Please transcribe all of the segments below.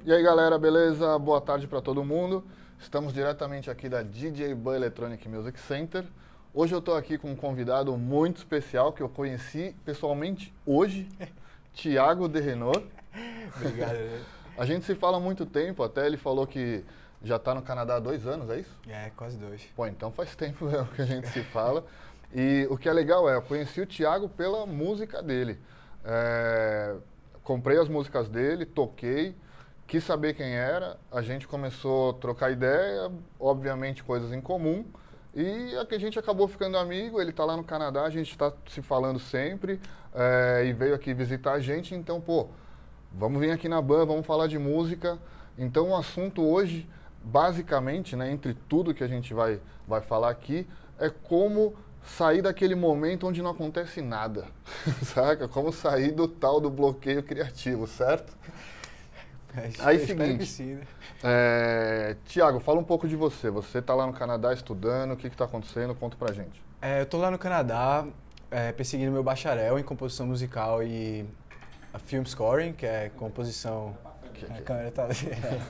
E aí galera, beleza? Boa tarde para todo mundo. Estamos diretamente aqui da DJ Ban Electronic Music Center. Hoje eu estou aqui com um convidado muito especial que eu conheci pessoalmente hoje, Thiago Derrenot. Obrigado. A gente se fala há muito tempo, até ele falou que já está no Canadá há 2 anos, é isso? É, quase 2. Pô, então faz tempo mesmo que a gente se fala. E o que é legal eu conheci o Thiago pela música dele. Comprei as músicas dele, toquei, quis saber quem era, a gente começou a trocar ideia, obviamente coisas em comum, e a gente acabou ficando amigo. Ele está lá no Canadá, a gente está se falando sempre, e veio aqui visitar a gente, então, pô, vamos vir aqui na Ban, vamos falar de música. Então o assunto hoje, basicamente, né, entre tudo que a gente vai falar aqui, é como sair daquele momento onde não acontece nada, saca? Como sair do tal do bloqueio criativo, certo? Aí, seguinte, Thiago, fala um pouco de você. Você está lá no Canadá estudando, o que está acontecendo? Conta pra gente. Eu tô lá no Canadá, perseguindo meu bacharel em composição musical e film scoring, que é composição... A câmera tá ali.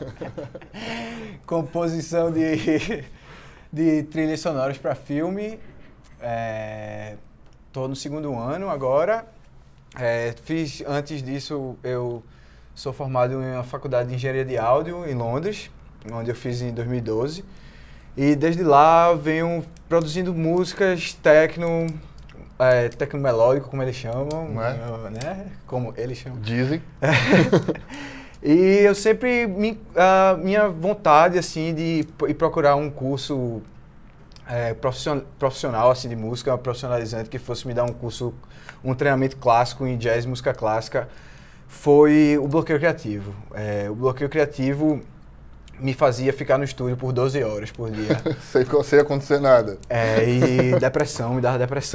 Composição de trilhas sonoras para filme. Tô no 2º ano agora. Antes disso, eu sou formado em uma faculdade de engenharia de áudio em Londres, onde eu fiz em 2012. E desde lá venho produzindo músicas techno melódico, como eles chamam, né? Como eles chamam. Dizem. E eu sempre, minha vontade, assim, de ir procurar um curso profissional, assim, de música, profissionalizante, que fosse me dar um treinamento clássico em jazz e música clássica, foi o bloqueio criativo. O bloqueio criativo me fazia ficar no estúdio por 12 horas por dia. Sem acontecer nada. E depressão, me dava depressão.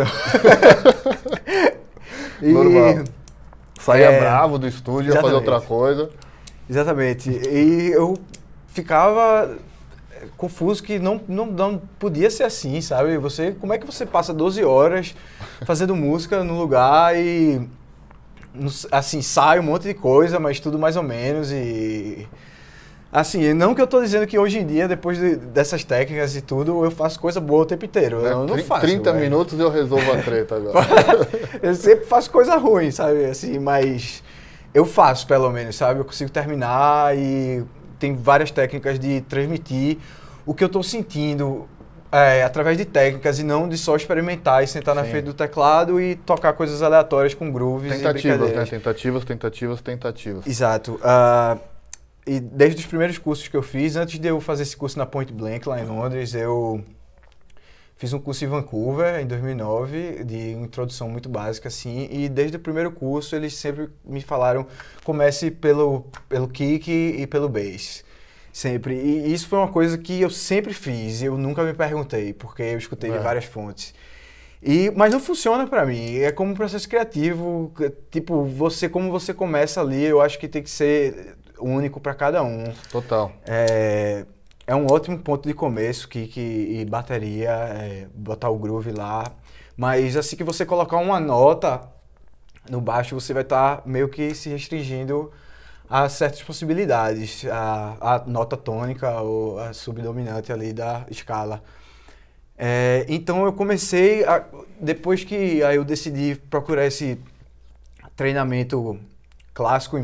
Normal. Saía bravo do estúdio, ia fazer outra coisa. Exatamente. E eu ficava confuso que não podia ser assim, sabe? Como é que você passa 12 horas fazendo música no lugar e, assim, sai um monte de coisa, mas tudo mais ou menos e... Assim, não que eu tô dizendo que hoje em dia, depois dessas técnicas e tudo, eu faço coisa boa o tempo inteiro. Eu não faço. 30 minutos eu resolvo a treta agora. Eu sempre faço coisa ruim, sabe? Assim, mas eu faço, pelo menos, sabe? Eu consigo terminar e tem várias técnicas de transmitir o que eu tô sentindo através de técnicas e não de só experimentar e sentar na frente do teclado e tocar coisas aleatórias com grooves e brincadeiras. Né? Tentativas. Exato. E desde os primeiros cursos que eu fiz, antes de eu fazer esse curso na Point Blank, lá em Londres, eu fiz um curso em Vancouver, em 2009, de introdução muito básica, assim, e desde o primeiro curso eles sempre me falaram, comece pelo kick e pelo bass, sempre. E isso foi uma coisa que eu sempre fiz, eu nunca me perguntei, porque eu escutei de várias fontes. Mas não funciona pra mim, é como um processo criativo, tipo, como você começa ali, eu acho que tem que ser único para cada um. Total. É um ótimo ponto de começo, kick e bateria, botar o groove lá. Mas assim que você colocar uma nota no baixo, você vai estar meio que se restringindo a certas possibilidades. A nota tônica ou a subdominante ali da escala. Então eu comecei, depois que aí eu decidi procurar esse treinamento clássico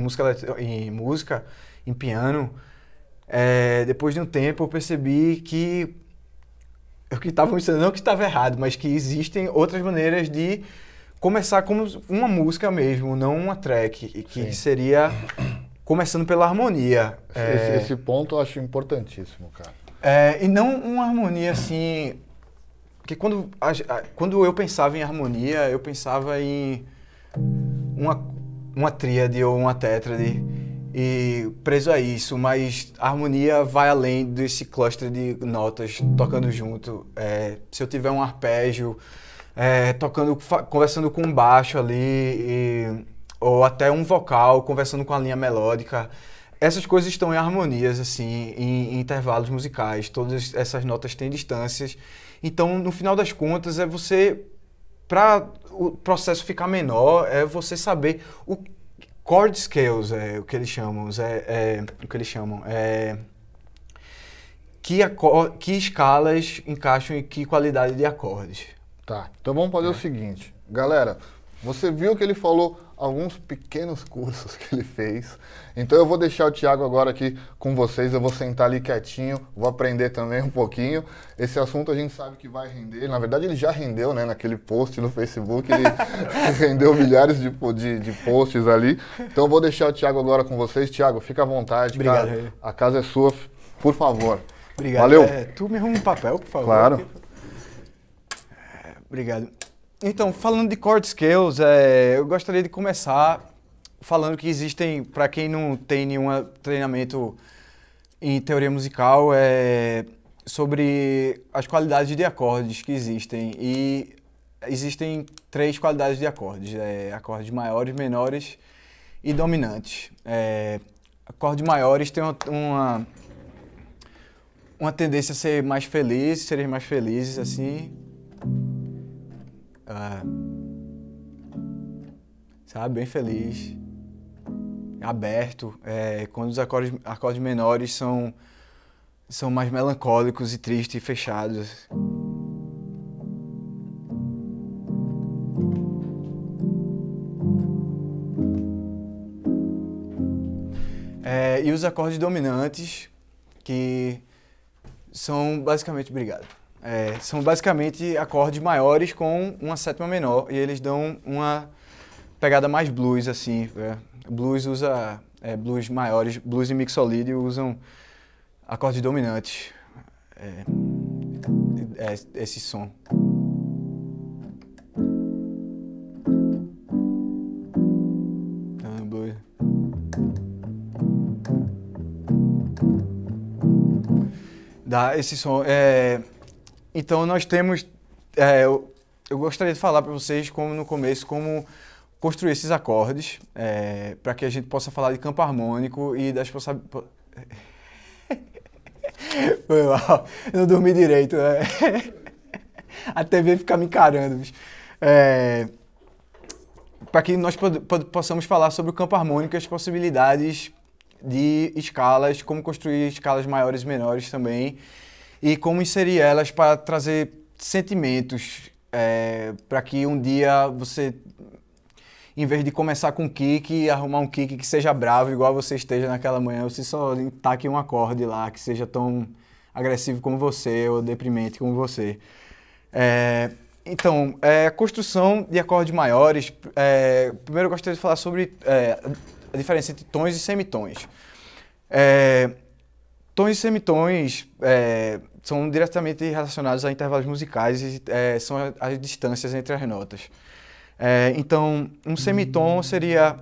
em piano, depois de um tempo eu percebi que o que estava me ensinando, não que estava errado, mas que existem outras maneiras de começar como uma música mesmo, não uma track, que seria começando pela harmonia. Esse ponto eu acho importantíssimo, cara. E não uma harmonia assim... Porque quando eu pensava em harmonia, eu pensava em uma tríade ou uma tétrade e preso a isso, mas a harmonia vai além desse cluster de notas tocando junto. Se eu tiver um arpégio, conversando com um baixo ali, ou até um vocal conversando com a linha melódica, essas coisas estão em harmonias, assim, em intervalos musicais. Todas essas notas têm distâncias. Então, no final das contas, para o processo ficar menor, é você saber chord scales é o que eles chamam, que escalas encaixam em que qualidade de acordes. Tá, então vamos fazer o seguinte. Galera, você viu que ele falou alguns pequenos cursos que ele fez. Então eu vou deixar o Thiago agora aqui com vocês. Eu vou sentar ali quietinho, vou aprender também um pouquinho. Esse assunto a gente sabe que vai render. Na verdade ele já rendeu, né? Naquele post no Facebook, ele rendeu milhares de posts ali. Então eu vou deixar o Thiago agora com vocês. Thiago, fica à vontade. Obrigado. Cara. A casa é sua, por favor. Obrigado. Valeu. Tu me arruma um papel, por favor. Claro. Obrigado. Então, falando de chord scales, eu gostaria de começar falando que existem, para quem não tem nenhum treinamento em teoria musical, sobre as qualidades de acordes que existem. E existem 3 qualidades de acordes, acordes maiores, menores e dominantes. Acordes maiores têm uma tendência a ser mais felizes, serem mais felizes, assim. Sabe, bem feliz, aberto. Quando os acordes menores são mais melancólicos e tristes e fechados. E os acordes dominantes, que são basicamente... Obrigado. São basicamente acordes maiores com uma sétima menor e eles dão uma pegada mais blues, assim. Blues usa blues maiores, blues e mixolydian usam acordes dominantes. Esse som. Então, blues. Dá esse som. Então nós temos, eu gostaria de falar para vocês, como no começo, como construir esses acordes, para que a gente possa falar de campo harmônico e das possibilidades... Foi mal, eu não dormi direito, a TV fica me encarando, bicho. Para que nós possamos falar sobre o campo harmônico e as possibilidades de escalas, como construir escalas maiores e menores também, e como inserir elas para trazer sentimentos, para que um dia você, em vez de começar com um kick, arrumar um kick que seja bravo, igual você esteja naquela manhã, você só taque um acorde lá que seja tão agressivo como você ou deprimente como você. Então, a construção de acordes maiores, primeiro eu gostaria de falar sobre a diferença entre tons e semitons. Tons e semitons são diretamente relacionados a intervalos musicais e são as distâncias entre as notas. Então, um semitom seria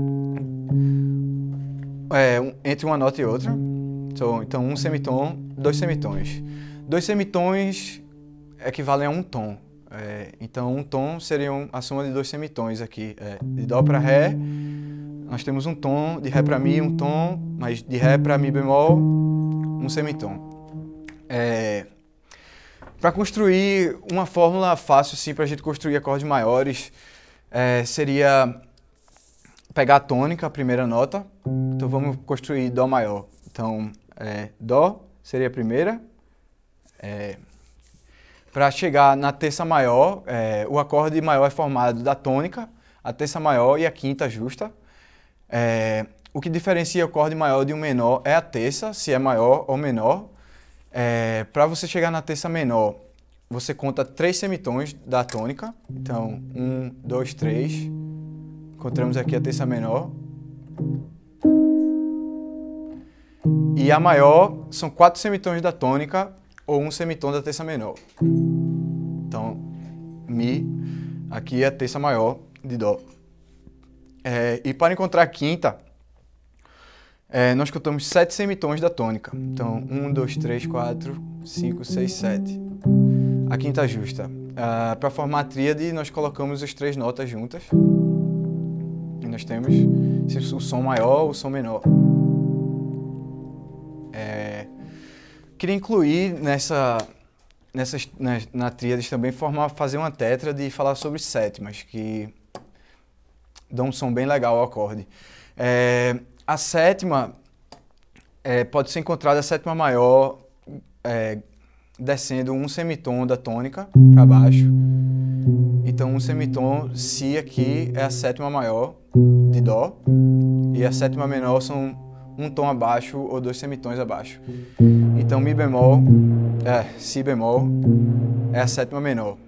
entre uma nota e outra. Então, um semitom, 2 semitons. 2 semitons equivalem a um tom. Então, um tom seria a soma de 2 semitons aqui. De Dó para Ré, nós temos um tom, de Ré para Mi, um tom, mas de Ré para Mi bemol, um semitom. Para construir uma fórmula fácil assim, para a gente construir acordes maiores, seria pegar a tônica, a primeira nota. Então vamos construir Dó maior. Então, Dó seria a primeira. Para chegar na terça maior, o acorde maior é formado da tônica, a terça maior e a quinta justa. O que diferencia o acorde maior de um menor é a terça, se é maior ou menor. Para você chegar na terça menor, você conta 3 semitons da tônica. Então, 1, 2, 3. Encontramos aqui a terça menor. E a maior são 4 semitons da tônica ou um semitom da terça menor. Então, Mi, aqui é a terça maior de Dó. E para encontrar a quinta, nós contamos 7 semitons da tônica. Então, 1, 2, 3, 4, 5, 6, 7. A quinta justa. Para formar a tríade, nós colocamos as 3 notas juntas. E nós temos o som maior, o som menor. Queria incluir na tríade também fazer uma tétrade e falar sobre sétimas, que dão um som bem legal ao acorde. A sétima pode ser encontrada a sétima maior descendo um semitom da tônica para baixo. Então um semitom, Si aqui é a sétima maior de Dó e a sétima menor são um tom abaixo ou 2 semitons abaixo. Então Mi bemol, Si bemol é a sétima menor.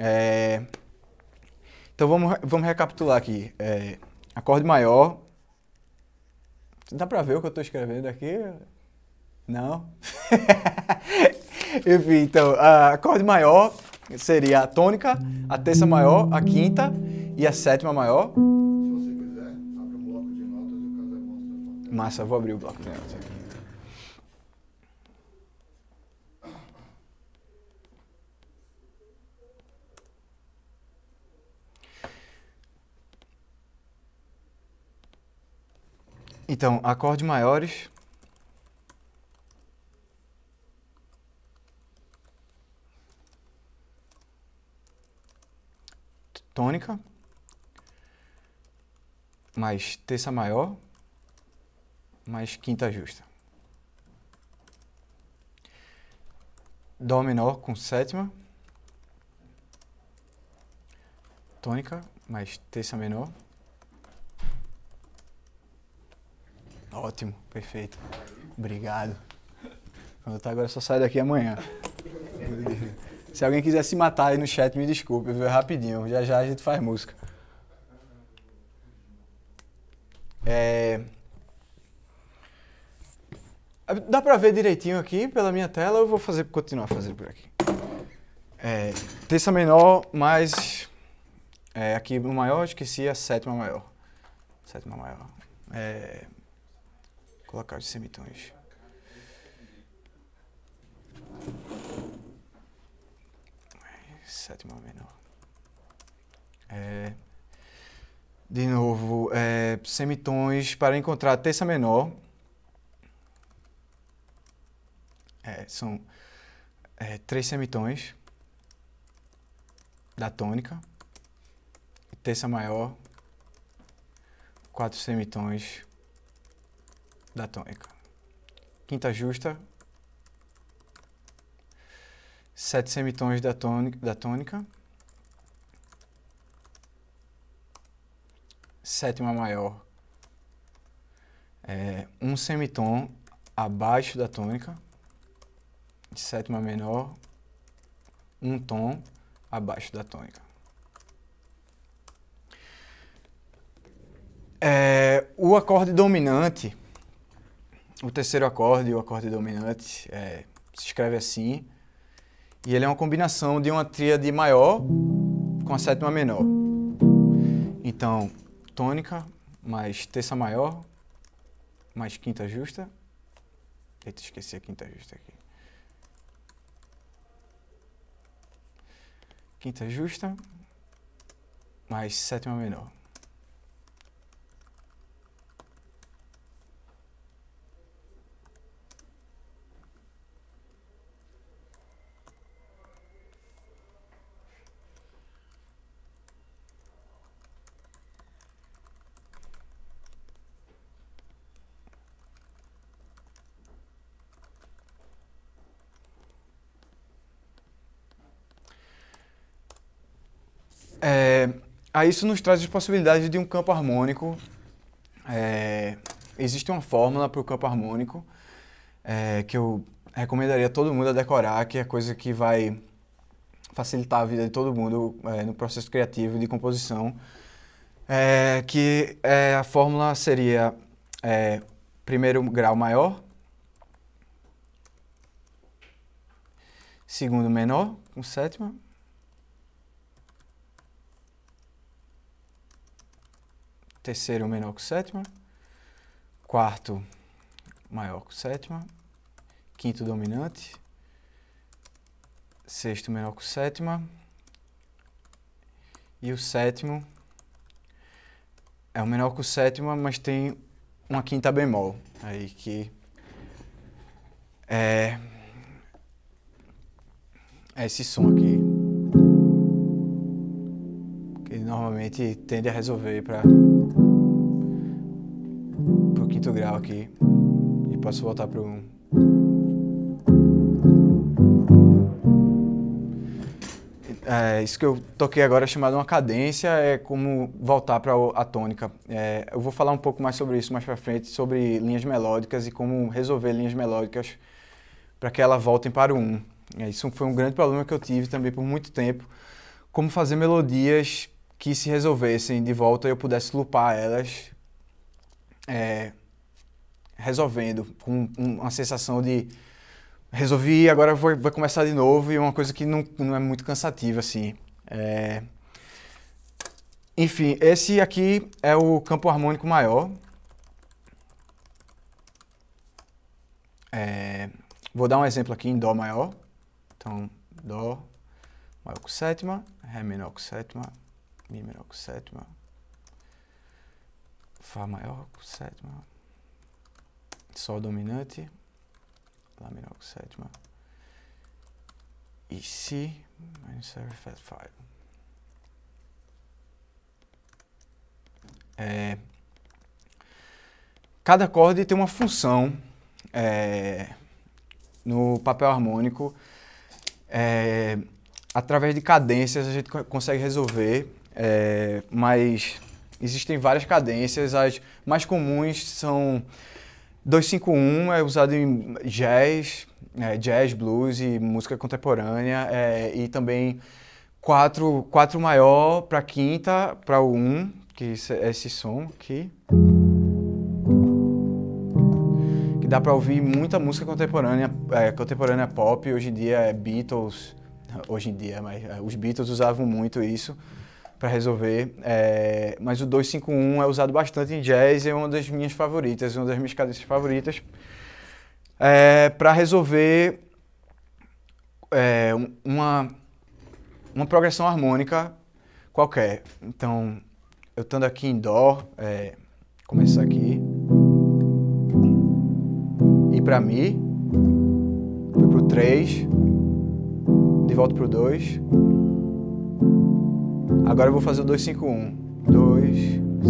Então vamos recapitular aqui. Acorde maior. Dá pra ver o que eu tô escrevendo aqui? Não? Enfim, então, acorde maior seria a tônica, a terça maior, a quinta e a sétima maior. Se você quiser, abre um bloco de notas e o Casé mostra. Massa, eu vou abrir o bloco de notas aqui. Então, acordes maiores. Tônica. Mais terça maior. Mais quinta justa. Dó menor com sétima. Tônica. Mais terça menor. Ótimo, perfeito. Obrigado. Agora só saio daqui amanhã. Se alguém quiser se matar aí no chat, me desculpe, viu? É rapidinho. Já já a gente faz música. Dá pra ver direitinho aqui pela minha tela ou eu vou continuar fazendo por aqui? Terça menor mais... aqui no maior, esqueci a sétima maior. Sétima maior. Colocar os semitons. Sétima menor. De novo, semitons para encontrar a terça menor. São 3 semitons da tônica. Terça maior, 4 semitons da tônica. Quinta justa, 7 semitons da tônica. Sétima maior, um semitom abaixo da tônica. Sétima menor, um tom abaixo da tônica. O acorde dominante, o terceiro acorde, o acorde dominante, se escreve assim, e ele é uma combinação de uma tríade maior com a sétima menor. Então, tônica mais terça maior mais quinta justa. Eita, esqueci a quinta justa aqui. Quinta justa mais sétima menor. Aí isso nos traz as possibilidades de um campo harmônico. Existe uma fórmula para o campo harmônico que eu recomendaria a todo mundo a decorar, que é coisa que vai facilitar a vida de todo mundo no processo criativo de composição. A fórmula seria primeiro grau maior, segundo menor com sétima, terceiro menor com sétima, quarto maior com sétima, quinto dominante, sexto menor com sétima, e o sétimo é o menor com sétima, mas tem uma quinta bemol, aí que é esse som aqui, que normalmente tende a resolver para pro quinto grau aqui e posso voltar pro 1. Isso que eu toquei agora é chamado uma cadência, é como voltar para a tônica. Eu vou falar um pouco mais sobre isso mais para frente, sobre linhas melódicas e como resolver linhas melódicas para que elas voltem para o 1. Isso foi um grande problema que eu tive também por muito tempo, como fazer melodias que se resolvessem de volta e eu pudesse loopar elas, resolvendo, com uma sensação de resolvi, agora vou começar de novo, e é uma coisa que não é muito cansativa, assim. Enfim, esse aqui é o campo harmônico maior. Vou dar um exemplo aqui em Dó maior. Então, Dó maior com sétima, Ré menor com sétima, Mi menor com sétima, Fá maior com sétima, Sol dominante, Lá menor com sétima, e Si minor 7 flat 5. Cada acorde tem uma função no papel harmônico. Através de cadências a gente consegue resolver, mas existem várias cadências. As mais comuns são 2-5-1, é usado em jazz, blues e música contemporânea, e também 4 maior para quinta, para o 1, que é esse som aqui. Que dá para ouvir muita música contemporânea, contemporânea pop, hoje em dia é Beatles, mas os Beatles usavam muito isso para resolver, mas o 2-5-1 é usado bastante em jazz e é uma das minhas favoritas, uma das minhas cadências favoritas, para resolver uma progressão harmônica qualquer. Então, eu estando aqui em Dó, começar aqui, ir para Mi, fui pro 3, de volta pro 2. Agora eu vou fazer o 2-5-1. 2,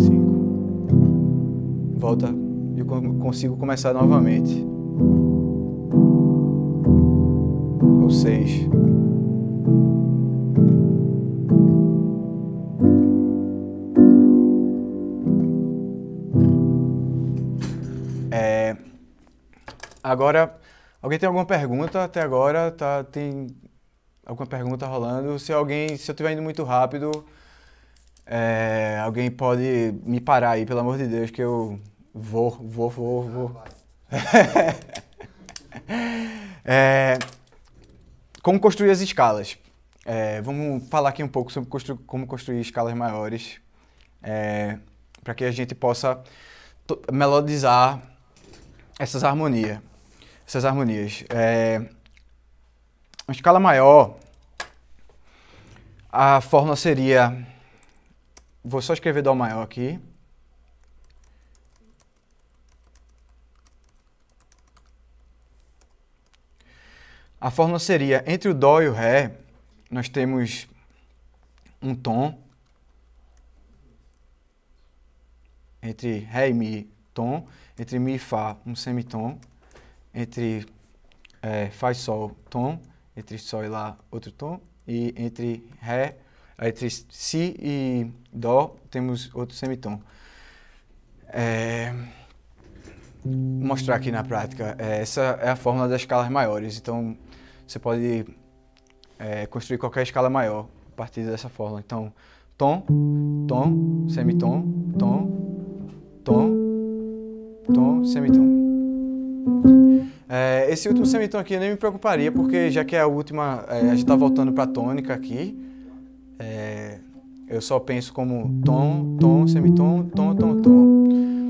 5. Volta e eu consigo começar novamente. Ou 6. Agora, alguém tem alguma pergunta até agora? Tem alguma pergunta rolando? Se eu estiver indo muito rápido, alguém pode me parar aí, pelo amor de Deus, que eu vou. Como construir as escalas? Vamos falar aqui um pouco sobre como construir escalas maiores, para que a gente possa melodizar essas harmonias. Uma escala maior, a fórmula seria, vou só escrever Dó maior aqui, a fórmula seria, entre o Dó e o Ré, nós temos um tom, entre Ré e Mi, tom, entre Mi e Fá, um semitom, entre Fá e Sol, tom, entre Sol e Lá, outro tom, e entre Si e Dó, temos outro semitom. Vou mostrar aqui na prática. Essa é a fórmula das escalas maiores, então você pode construir qualquer escala maior a partir dessa fórmula. Então, tom, tom, semitom, tom, tom, tom, semitom. Esse último semitom aqui eu nem me preocuparia, porque já que é a última, a gente está voltando para a tônica aqui, eu só penso como tom, tom, semitom, tom, tom, tom.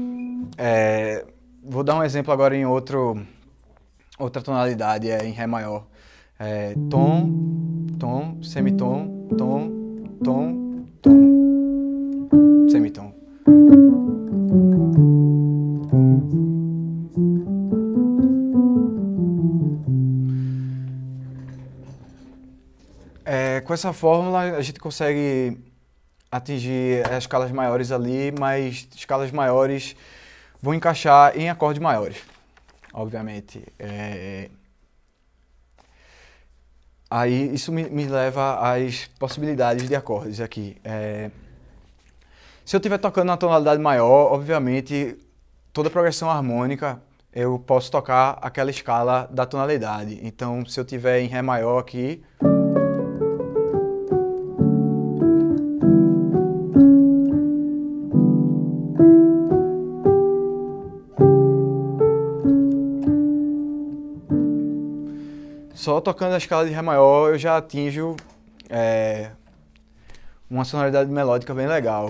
Vou dar um exemplo agora em outra tonalidade, em Ré maior. Tom, tom, semitom, tom, tom, tom, semitom. Com essa fórmula a gente consegue atingir as escalas maiores ali, mas escalas maiores vou encaixar em acordes maiores, obviamente. Aí isso me leva às possibilidades de acordes aqui. Se eu estiver tocando na tonalidade maior, obviamente, toda progressão harmônica eu posso tocar aquela escala da tonalidade. Então, se eu estiver em Ré maior aqui, só tocando a escala de Ré maior eu já atinjo uma sonoridade melódica bem legal.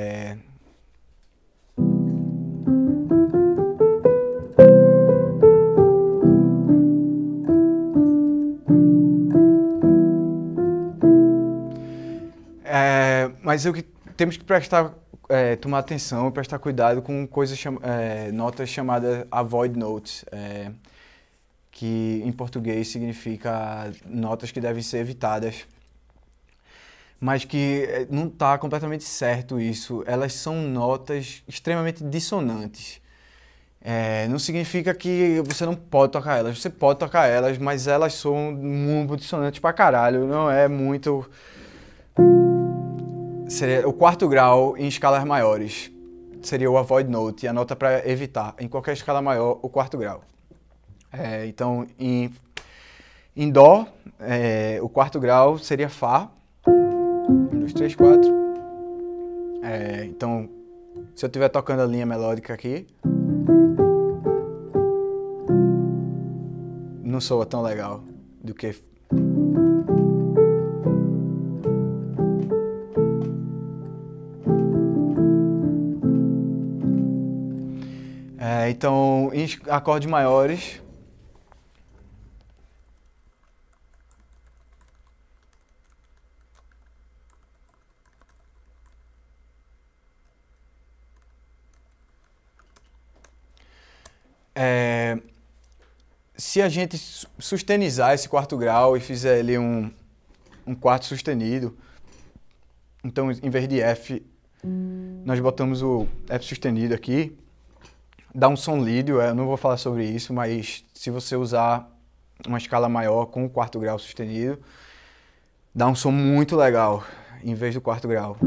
Mas o que temos que tomar atenção e prestar cuidado com coisas notas chamadas avoid notes, que em português significa notas que devem ser evitadas, mas que não está completamente certo isso. Elas são notas extremamente dissonantes. Não significa que você não pode tocar elas, você pode tocar elas, mas elas são muito dissonantes pra caralho, não é muito... Seria o quarto grau em escalas maiores, seria o avoid note, a nota para evitar, em qualquer escala maior, o quarto grau. Então, em Dó, o quarto grau seria Fá, 1, 2, 3, 4. Então, se eu estiver tocando a linha melódica aqui, não soa tão legal do que... Então, em acordes maiores, se a gente sustenizar esse quarto grau e fizer ele um quarto sustenido, então em vez de F, nós botamos o F sustenido aqui, dá um som lídio. Eu não vou falar sobre isso, mas se você usar uma escala maior com o quarto grau sustenido, dá um som muito legal em vez do quarto grau.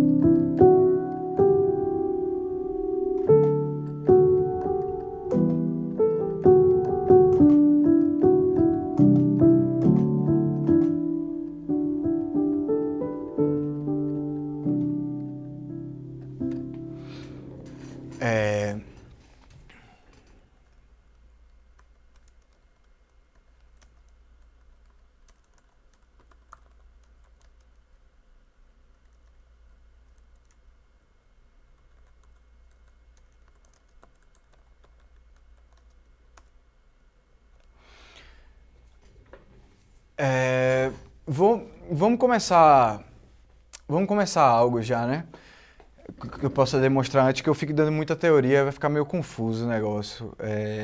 Vamos começar algo já, né? Que eu possa demonstrar antes, que eu fique dando muita teoria, vai ficar meio confuso o negócio.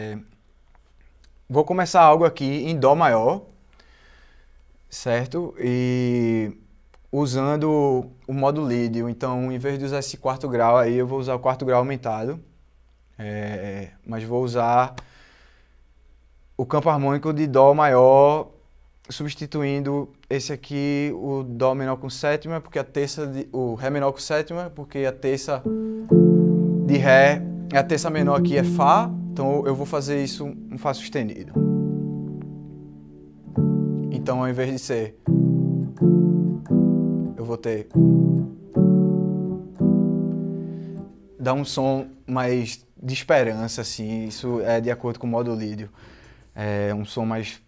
Vou começar algo aqui em Dó maior, certo? E usando o modo lídio. Então, em vez de usar esse quarto grau aí, eu vou usar o quarto grau aumentado. Mas vou usar o campo harmônico de Dó maior, substituindo esse aqui, o Dó menor com sétima, porque o Ré menor com sétima, porque a terça de Ré, a terça menor aqui é Fá, então eu vou fazer isso um Fá sustenido. Então, ao invés de ser, eu vou ter... Dá um som mais de esperança, assim, isso é de acordo com o modo lídio. É um som mais...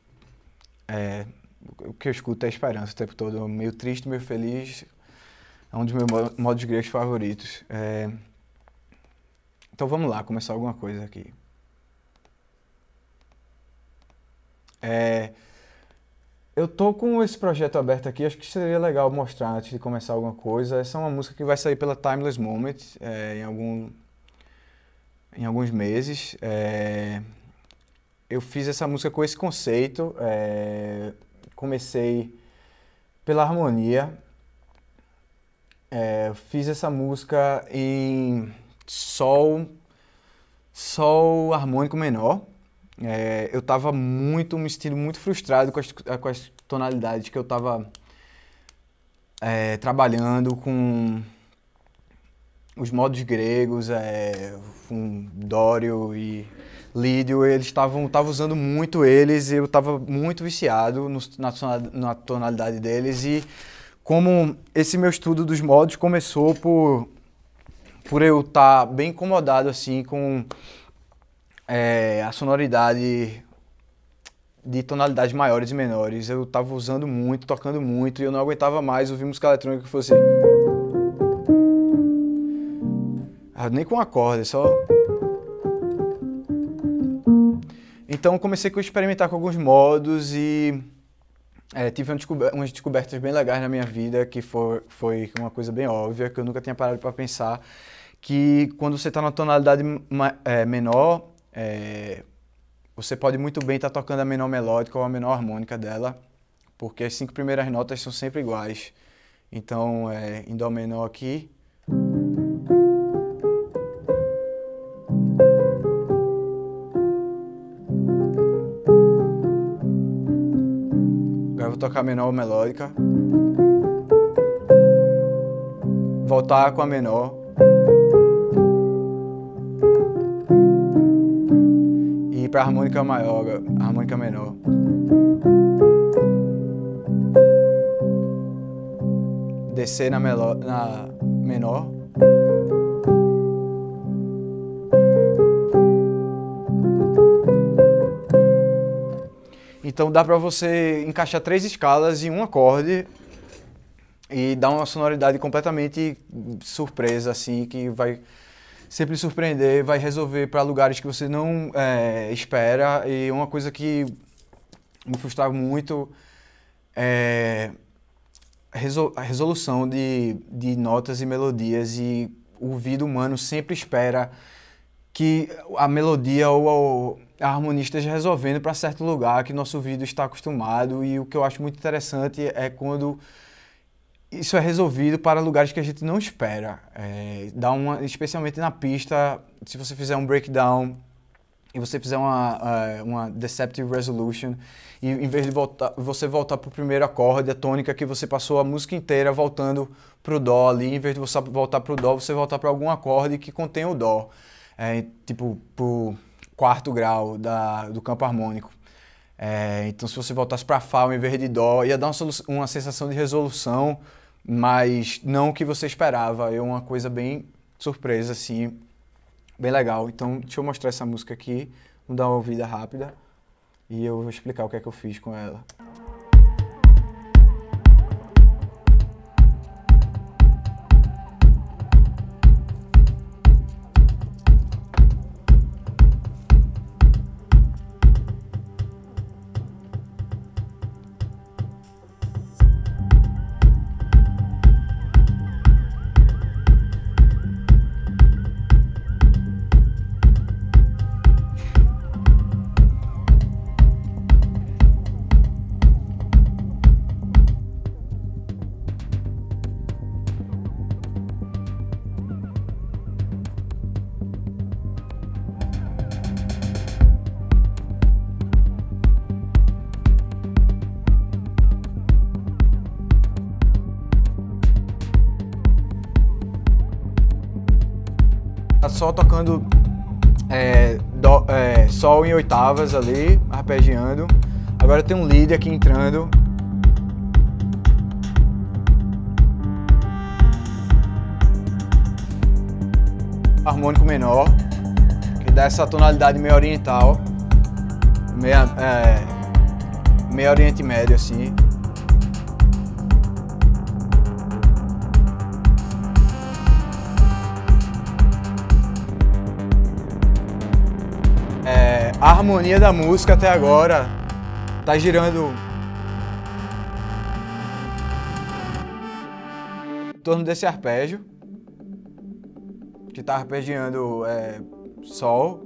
o que eu escuto é esperança o tempo todo, meio triste, meio feliz, é um dos meus modos gregos favoritos. Então vamos lá, começar alguma coisa aqui. Eu tô com esse projeto aberto aqui, acho que seria legal mostrar antes de começar alguma coisa. Essa é uma música que vai sair pela Timeless Moment em alguns meses. Eu fiz essa música com esse conceito, comecei pela harmonia, fiz essa música em Sol Sol harmônico menor. Eu estava me sentindo muito frustrado com as tonalidades que eu estava trabalhando com os modos gregos, com Dório e Lídio. Eles estavam usando muito eles e eu estava muito viciado na tonalidade deles. E como esse meu estudo dos modos começou por eu estar bem incomodado assim com a sonoridade de tonalidades maiores e menores. Eu estava usando muito, tocando muito, e eu não aguentava mais ouvir música eletrônica que fosse... nem com acorde, só... Então comecei a experimentar com alguns modos e tive umas descobertas bem legais na minha vida, que foi uma coisa bem óbvia, que eu nunca tinha parado para pensar, que quando você está na tonalidade menor, você pode muito bem estar tocando a menor melódica ou a menor harmônica dela, porque as 5 primeiras notas são sempre iguais. Então, em Dó menor aqui. Agora eu vou tocar a menor melódica. Voltar com a menor. E para a harmônica maior, a harmônica menor. Descer na menor. Então dá para você encaixar 3 escalas em um acorde e dar uma sonoridade completamente surpresa, assim, que vai sempre surpreender, vai resolver para lugares que você não espera. E uma coisa que me frustrava muito é a resolução de notas e melodias, e o ouvido humano sempre espera que a melodia ou a harmonia esteja resolvendo para certo lugar que nosso ouvido está acostumado, e o que eu acho muito interessante é quando isso é resolvido para lugares que a gente não espera. Especialmente na pista, se você fizer um breakdown e você fizer uma Deceptive Resolution, e em vez de você voltar para o primeiro acorde, a tônica que você passou a música inteira voltando para o Dó ali, em vez de você voltar para o Dó, você voltar para algum acorde que contém o Dó, tipo para o 4º grau do campo harmônico. Então se você voltasse para Fá em vez de Dó, ia dar uma sensação de resolução, mas não o que você esperava. É uma coisa bem surpresa, assim, bem legal. Então deixa eu mostrar essa música aqui, vou dar uma ouvida rápida e eu vou explicar o que é que eu fiz com ela. Só tocando Sol em oitavas ali, arpegiando. Agora tem um lead aqui entrando. Harmônico menor, que dá essa tonalidade meio oriental, meio Oriente Médio assim. A harmonia da música até agora tá girando em torno desse arpégio, que tá arpegiando Sol.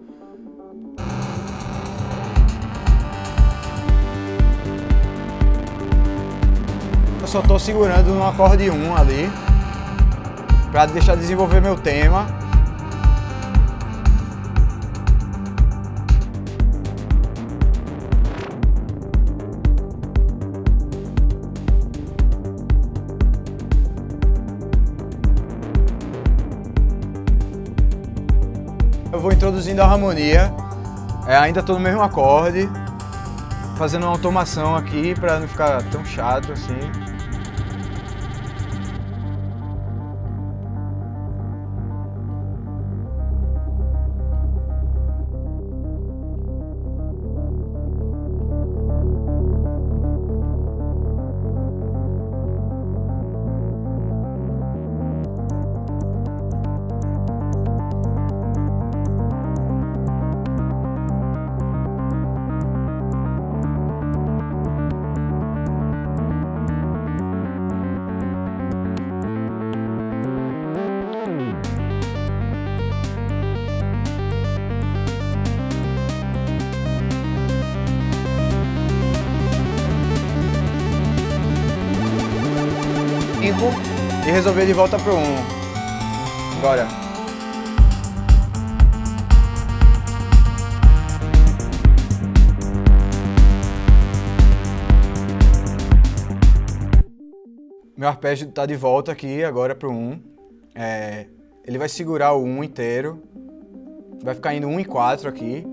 Eu só tô segurando no acorde 1 ali, pra deixar desenvolver meu tema. vou introduzindo a harmonia, ainda estou no mesmo acorde, fazendo uma automação aqui para não ficar tão chato assim. E resolver de volta pro 1. Bora. Meu arpégio tá de volta aqui agora pro 1. Ele vai segurar o 1 inteiro. Vai ficar indo 1 e 4 aqui.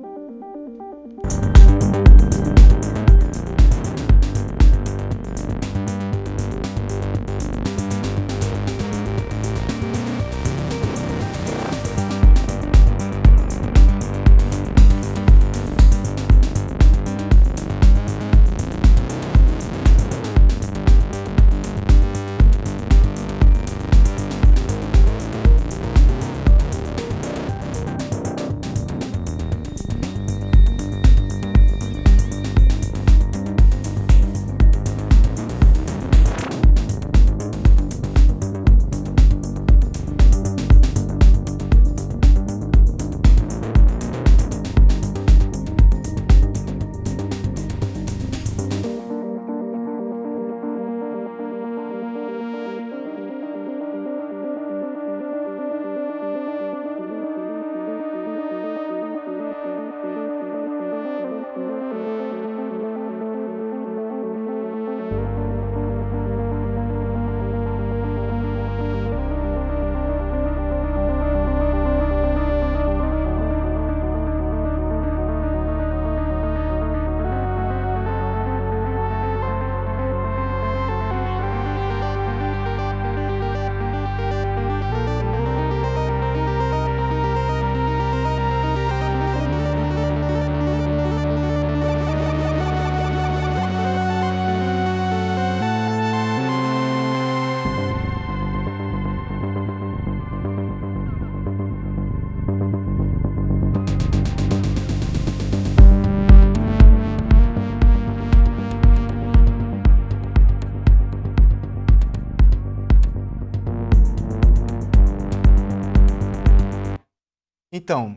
Então,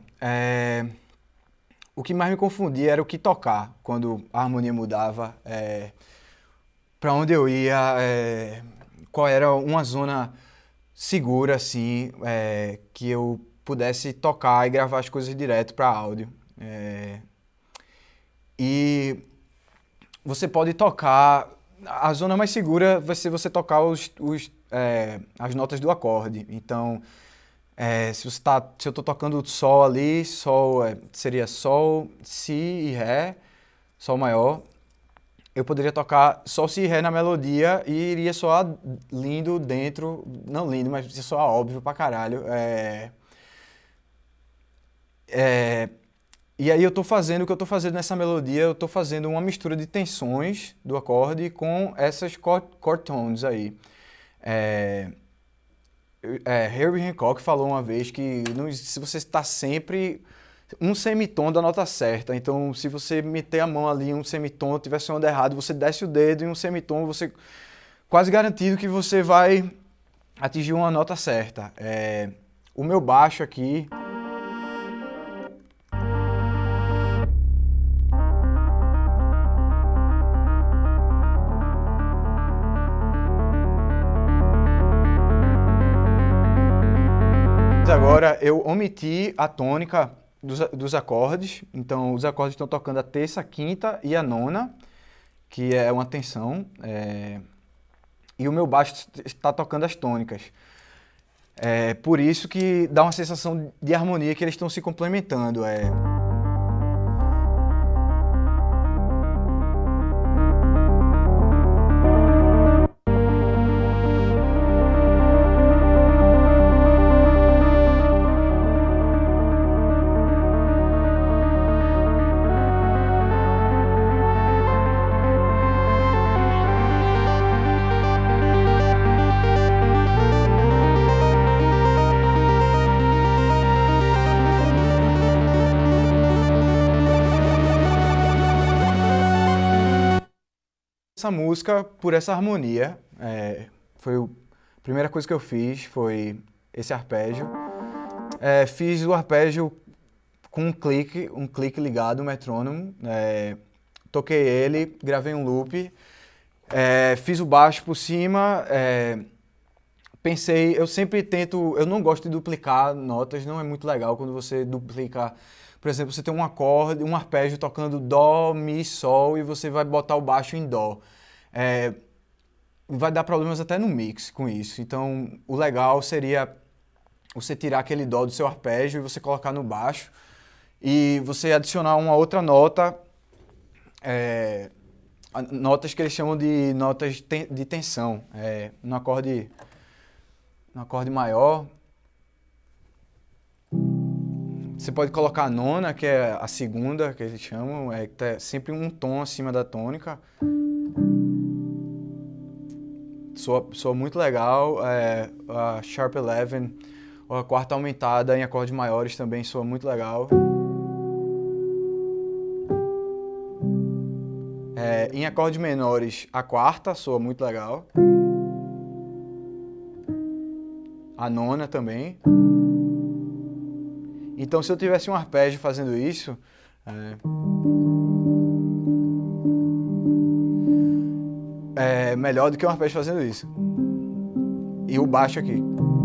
o que mais me confundia era o que tocar, quando a harmonia mudava, para onde eu ia, qual era uma zona segura, assim, que eu pudesse tocar e gravar as coisas direto para áudio. E você pode tocar, a zona mais segura vai ser você tocar as notas do acorde. Então, se eu estou tocando Sol ali, Sol seria Sol, Si e Ré, Sol maior. Eu poderia tocar Sol, Si e Ré na melodia e iria soar lindo dentro, não lindo, mas iria soar óbvio pra caralho. E aí o que eu estou fazendo nessa melodia, eu estou fazendo uma mistura de tensões do acorde com essas chord tones aí. Herbie Hancock falou uma vez que se você está sempre um semitom da nota certa, então se você meter a mão ali em um semitom, tiver sonando errado, você desce o dedo em um semitom, você quase garantido que você vai atingir uma nota certa. O meu baixo aqui... Agora eu omiti a tônica dos acordes, então os acordes estão tocando a terça, a quinta e a nona, que é uma tensão, e o meu baixo está tocando as tônicas. É por isso que dá uma sensação de harmonia, que eles estão se complementando. Essa música, por essa harmonia, a primeira coisa que eu fiz foi esse arpégio. Fiz o arpégio com um clique ligado, um metrônomo. Toquei ele, gravei um loop, fiz o baixo por cima. Pensei, eu sempre tento, eu não gosto de duplicar notas, não é muito legal quando você duplica. Por exemplo, você tem um acorde, um arpégio tocando dó, mi, sol e você vai botar o baixo em dó. Vai dar problemas até no mix com isso. Então, o legal seria você tirar aquele dó do seu arpégio e você colocar no baixo e você adicionar uma outra nota, notas que eles chamam de notas de tensão. No acorde maior, você pode colocar a nona, que é a segunda, que eles chamam, que tá sempre um tom acima da tônica. Soa muito legal. A Sharp 11, a quarta aumentada em acordes maiores também soa muito legal. Em acordes menores, a quarta soa muito legal. A nona também. Então, se eu tivesse um arpégio fazendo isso, é melhor do que um arpégio fazendo isso. E o baixo aqui.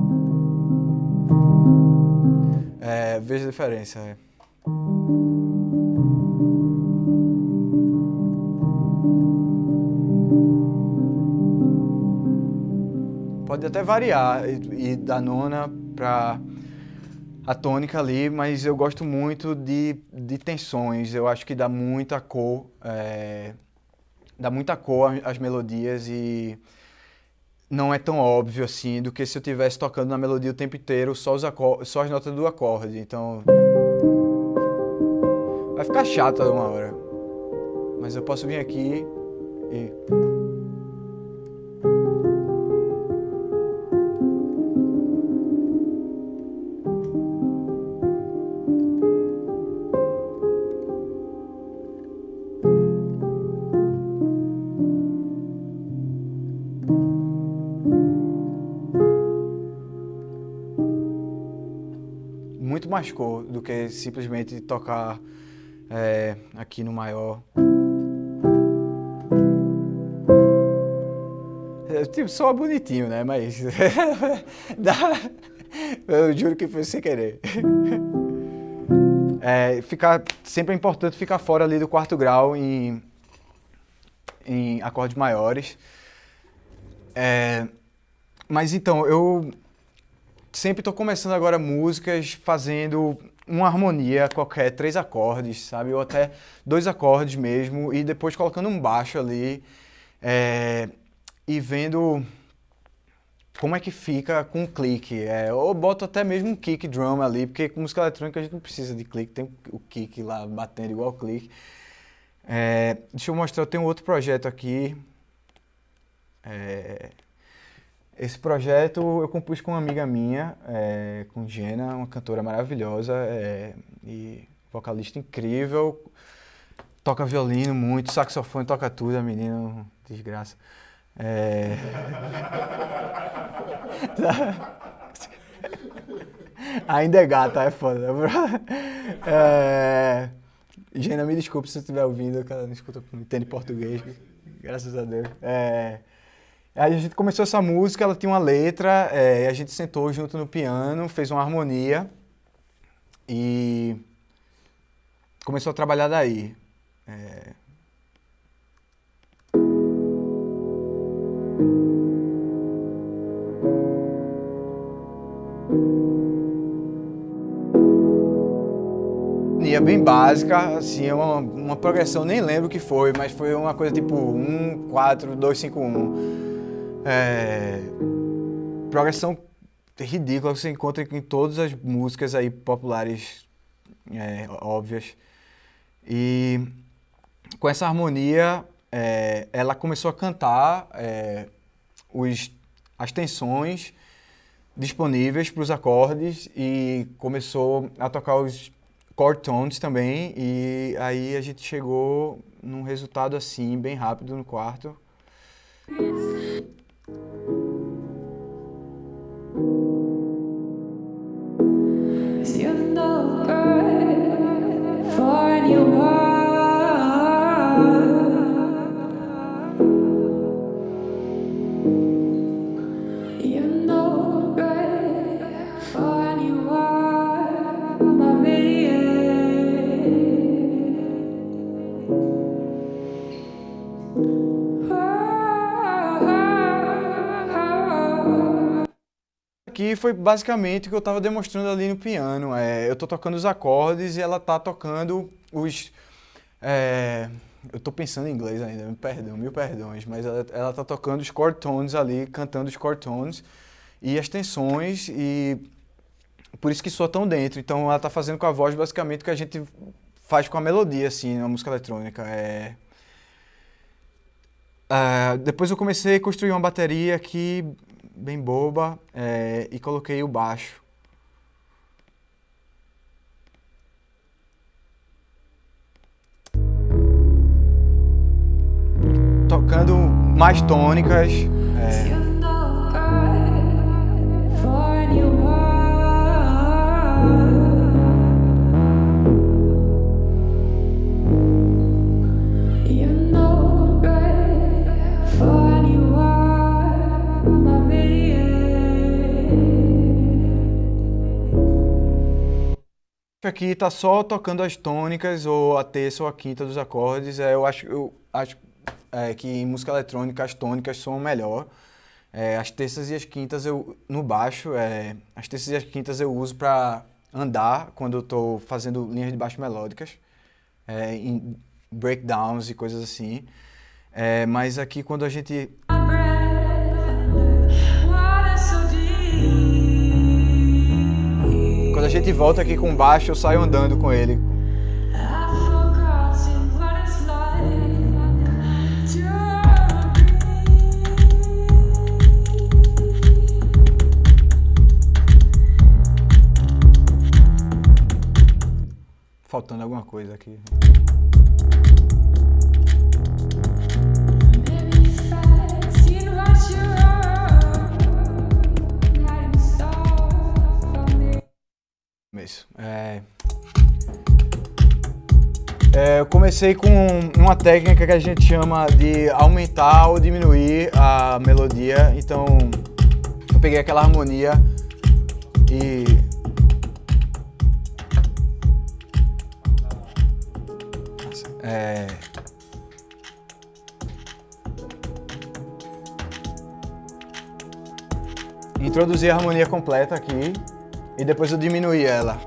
Veja a diferença. Pode até variar e da nona para a tônica ali, mas eu gosto muito de tensões. Eu acho que dá muita cor às melodias e não é tão óbvio assim do que se eu estivesse tocando na melodia o tempo inteiro, só as notas do acorde. Então vai ficar chato uma hora. Mas eu posso vir aqui e muito mais cor do que simplesmente tocar aqui no maior. Tipo, soa bonitinho, né? Mas eu juro que foi sem querer. Sempre é importante ficar fora ali do quarto grau em acordes maiores. Mas então, eu sempre estou começando agora músicas fazendo uma harmonia qualquer, 3 acordes, sabe? Ou até 2 acordes mesmo, e depois colocando um baixo ali e vendo como é que fica com o clique. Ou boto até mesmo um kick drum ali, porque com música eletrônica a gente não precisa de clique, tem o kick lá batendo igual o clique. Deixa eu mostrar, eu tenho outro projeto aqui. Esse projeto eu compus com uma amiga minha, com Gena, uma cantora maravilhosa e vocalista incrível. Toca violino muito, saxofone, toca tudo, a menina, desgraça. Ainda é gata, é foda. Gena, me desculpe se você estiver ouvindo, que ela não escuta, não entende português, graças a Deus. Aí a gente começou essa música, ela tinha uma letra, a gente sentou junto no piano, fez uma harmonia e começou a trabalhar daí. harmonia bem básica, assim, é uma progressão, nem lembro o que foi, mas foi uma coisa tipo 1, 4, 2, 5, 1. Progressão ridícula que você encontra em todas as músicas aí populares, óbvias. E com essa harmonia, ela começou a cantar as tensões disponíveis para os acordes e começou a tocar os chord tones também, e aí a gente chegou num resultado assim, bem rápido no quarto. Aqui foi basicamente o que eu estava demonstrando ali no piano. Eu estou tocando os acordes e ela está tocando os... eu estou pensando em inglês ainda, mil perdões, mas ela está tocando os chord tones ali, cantando os chord tones e as tensões, e por isso que soa tão dentro. Então ela está fazendo com a voz basicamente o que a gente faz com a melodia, assim, na música eletrônica. Depois eu comecei a construir uma bateria aqui, bem boba, e coloquei o baixo. Tocando mais tônicas. Aqui tá só tocando as tônicas, ou a terça ou a quinta dos acordes. Eu acho que em música eletrônica as tônicas soam melhor. As terças e as quintas no baixo, as terças e as quintas eu uso para andar quando eu tô fazendo linhas de baixo melódicas, em breakdowns e coisas assim. Mas aqui quando a gente... Quando a gente volta aqui com baixo, eu saio andando com ele. Faltando alguma coisa aqui. Isso. Eu comecei com uma técnica que a gente chama de aumentar ou diminuir a melodia. Então, eu peguei aquela harmonia e... introduzi a harmonia completa aqui e depois eu diminuí ela.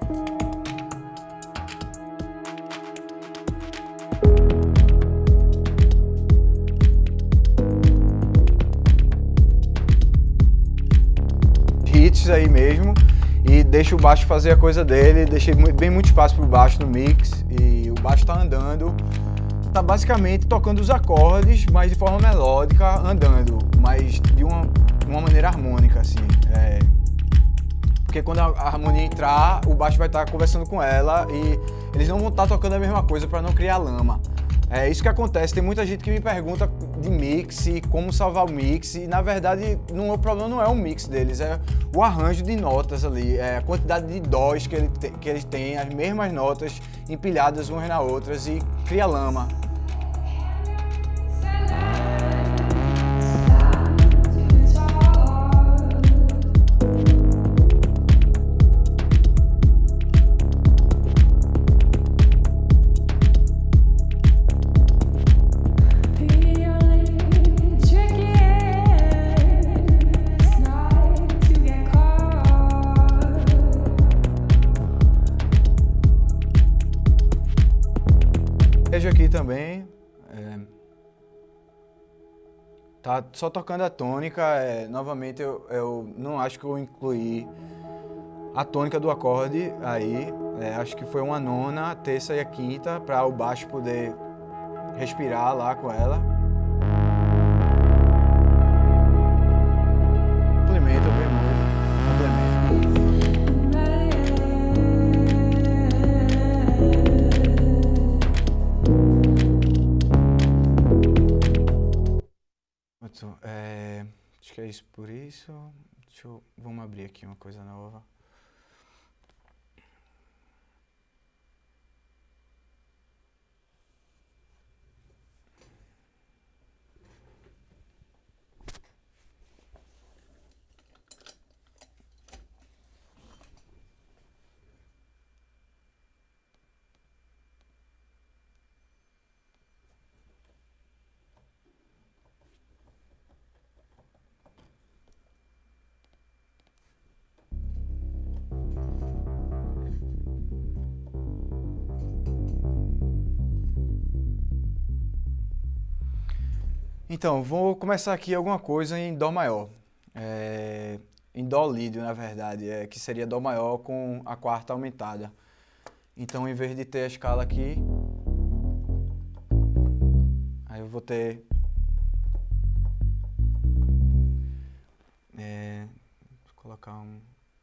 Hits aí mesmo, e deixo o baixo fazer a coisa dele. Deixei bem muito espaço pro baixo no mix, e o baixo tá andando. Tá basicamente tocando os acordes, mas de forma melódica, andando, mas de uma maneira harmônica, assim. Porque quando a harmonia entrar, o baixo vai estar conversando com ela e eles não vão estar tocando a mesma coisa para não criar lama. É isso que acontece. Tem muita gente que me pergunta de mix e como salvar o mix, e na verdade o problema não é o mix deles, é o arranjo de notas ali, a quantidade de dós que eles têm, as mesmas notas empilhadas umas na outras, e cria lama. aqui também. Tá só tocando a tônica. Novamente, eu não acho que eu incluí a tônica do acorde aí. Acho que foi uma nona, a terça e a quinta, para o baixo poder respirar lá com ela. Complemento, acho que é isso por isso. Vamos abrir aqui uma coisa nova. Então, vou começar aqui alguma coisa em Dó maior. Em Dó lídio, na verdade, que seria Dó maior com a quarta aumentada. Então, em vez de ter a escala aqui, aí eu vou ter... vou colocar um...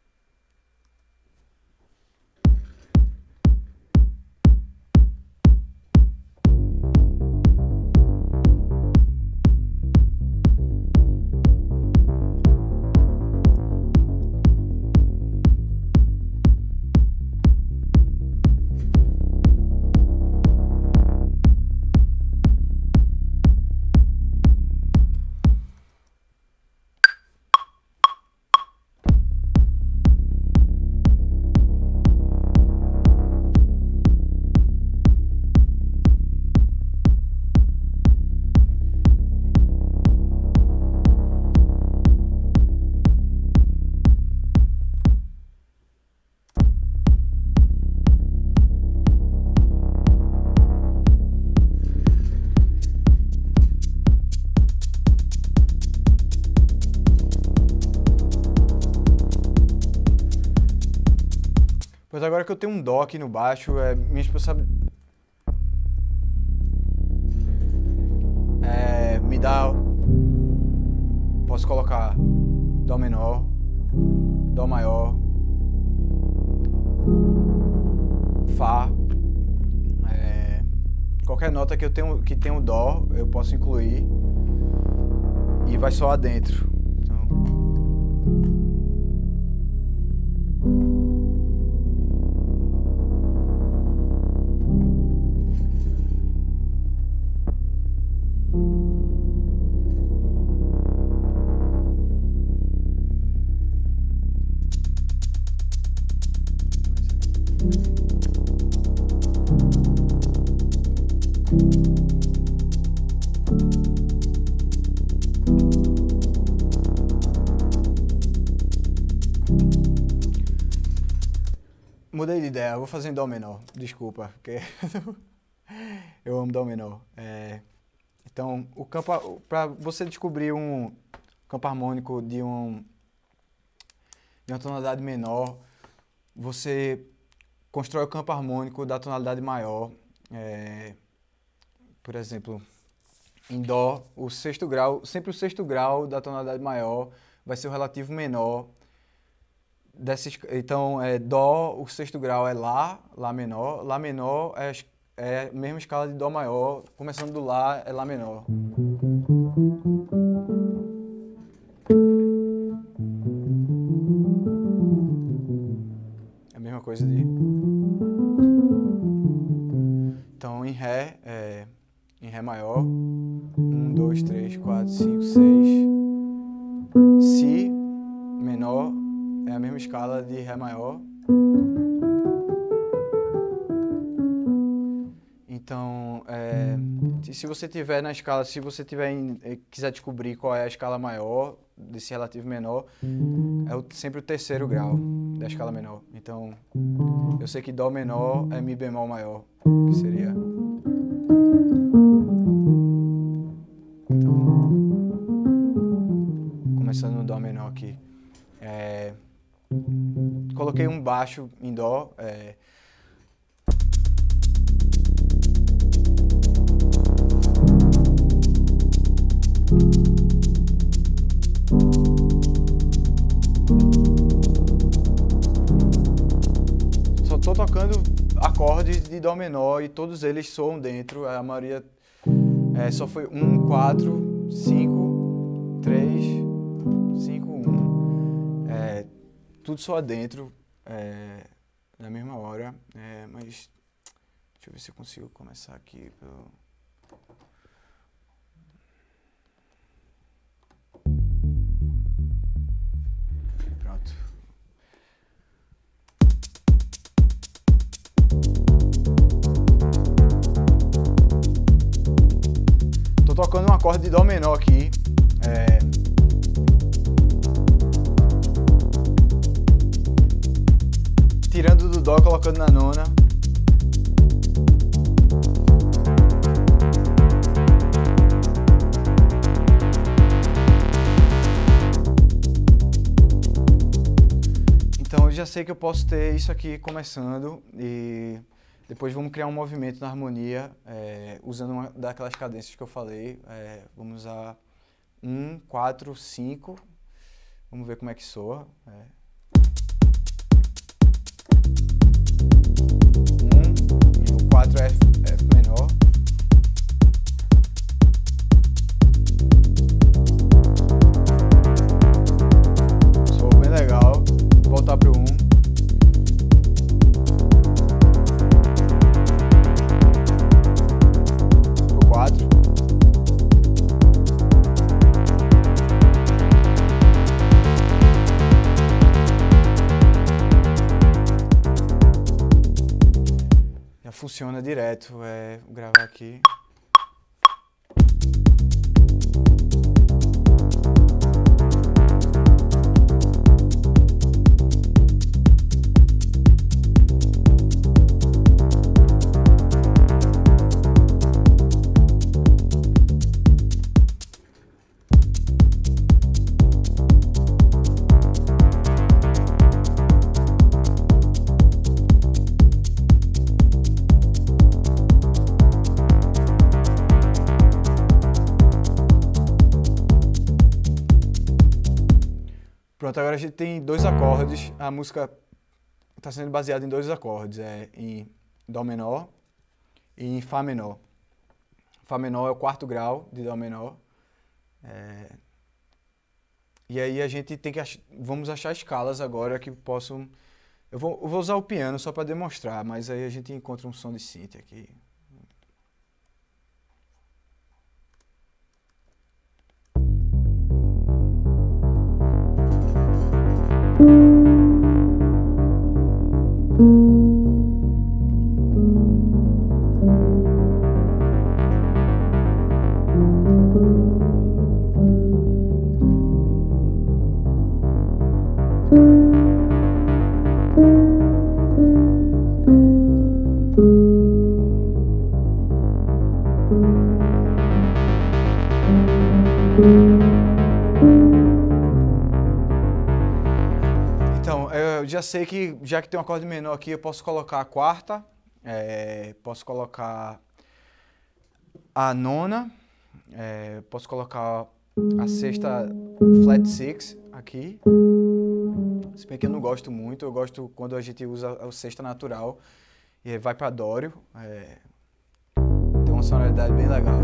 Pois agora que eu tenho um Dó aqui no baixo, minha responsabilidade me dá... Posso colocar Dó menor, Dó maior, Fá. Qualquer nota que tenha um Dó, eu posso incluir e vai soar dentro. Mudei de ideia, eu vou fazer em Dó menor, desculpa, porque eu amo Dó menor. Então, para você descobrir um campo harmônico de uma tonalidade menor, você constrói o campo harmônico da tonalidade maior. Por exemplo, em Dó, sempre o sexto grau da tonalidade maior vai ser o relativo menor. Então, Dó, o sexto grau é Lá menor. Lá menor é a mesma escala de Dó maior, começando do Lá, é Lá menor. É a mesma coisa de... Então, em Ré maior, 1, 2, 3, 4, 5, 6. Si menor é a mesma escala de Ré maior. Então, se você tiver na escala, se você quiser descobrir qual é a escala maior desse relativo menor, é sempre o terceiro grau da escala menor. Então, eu sei que Dó menor é Mi bemol maior, que seria... aqui. Coloquei um baixo em dó. Só tô tocando acordes de dó menor e todos eles soam dentro. A maioria só foi 1, 4, 5, 3, 5, 1. Tudo soa dentro na mesma hora. Mas deixa eu ver se eu consigo começar aqui pelo... Pronto. Tô tocando um acorde de dó menor aqui. Tirando do dó, colocando na nona. Então eu já sei que eu posso ter isso aqui começando e depois vamos criar um movimento na harmonia usando uma daquelas cadências que eu falei. Vamos usar 1, 4, 5. Vamos ver como é que soa. 1, o 4 é F menor. Soa bem legal. Voltar pro 1. Pro 4. Já funciona direto. Vou gravar aqui. Pronto, agora a gente tem 2 acordes. A música está sendo baseada em 2 acordes, em Dó menor e em Fá menor. Fá menor é o 4º grau de Dó menor. E aí a gente tem que vamos achar escalas agora que possam... Eu vou usar o piano só para demonstrar, mas aí a gente encontra um som de synth aqui. Então, eu já sei que, já que tem um acorde menor aqui, eu posso colocar a 4ª, posso colocar a 9ª, posso colocar a 6ª flat 6 aqui. Se bem que eu não gosto muito, eu gosto quando a gente usa a 6ª natural e vai para Dório. Tem uma sonoridade bem legal.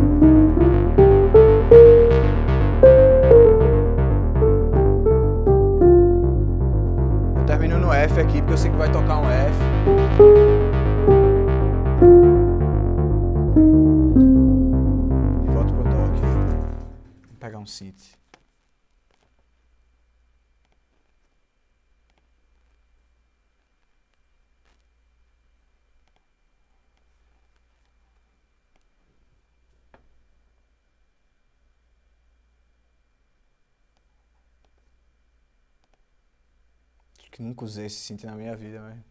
Eu termino no F aqui porque eu sei que vai tocar um F. E volto pro Dó aqui. Vou pegar um synth. Que nunca usei esse synth na minha vida, mas...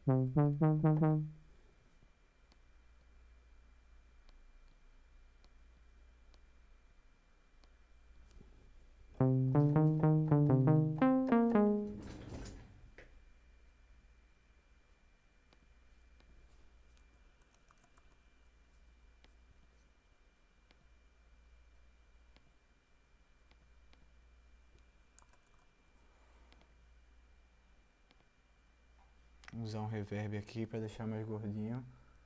Vou usar um reverb aqui para deixar mais gordinho.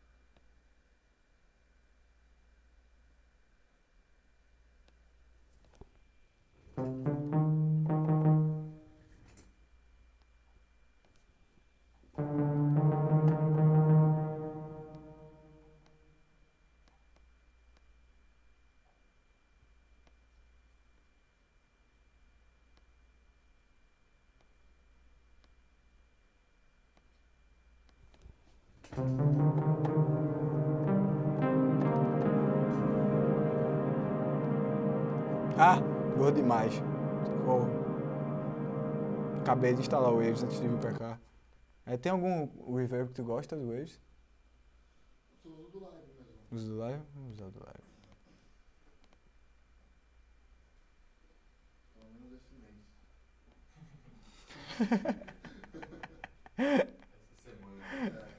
Ah, gordo demais. Ficou. Acabei de instalar o Waves antes de vir pra cá. Tem algum reverb que tu gosta do Waves? Eu uso do Live mesmo. Usa do Live? Vamos usar o do Live. Pelo menos esse mês. Essa semana.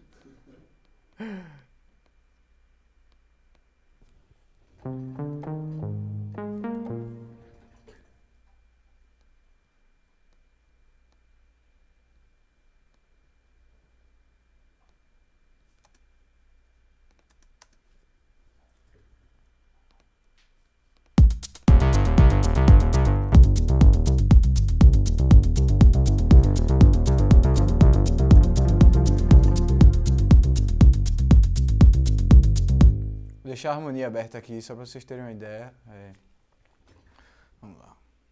Vou deixar a harmonia aberta aqui só para vocês terem uma ideia. Vamos lá.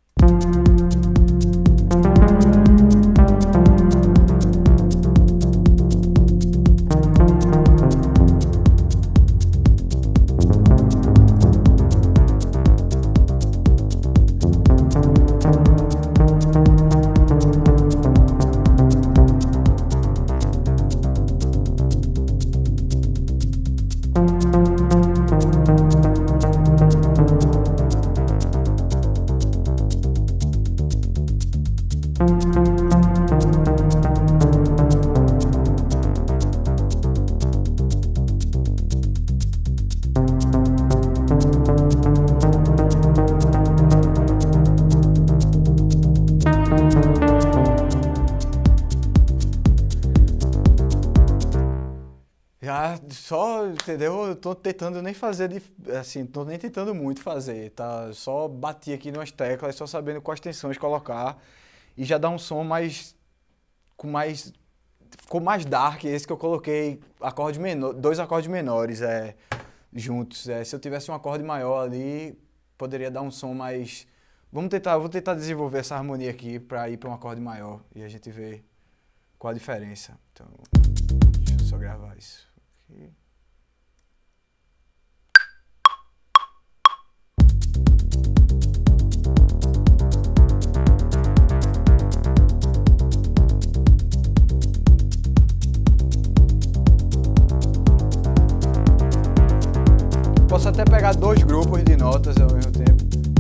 Já só, entendeu? Eu tô tentando nem fazer, assim, tô nem tentando muito fazer, tá? Só bati aqui nas teclas, só sabendo quais tensões colocar e já dá um som ficou mais dark esse que eu coloquei, dois acordes menores juntos. Se eu tivesse um acorde maior ali, poderia dar um som mais... vou tentar desenvolver essa harmonia aqui para ir para um acorde maior e a gente vê qual a diferença. Então, deixa eu só gravar isso aqui. Posso até pegar dois grupos de notas ao mesmo tempo.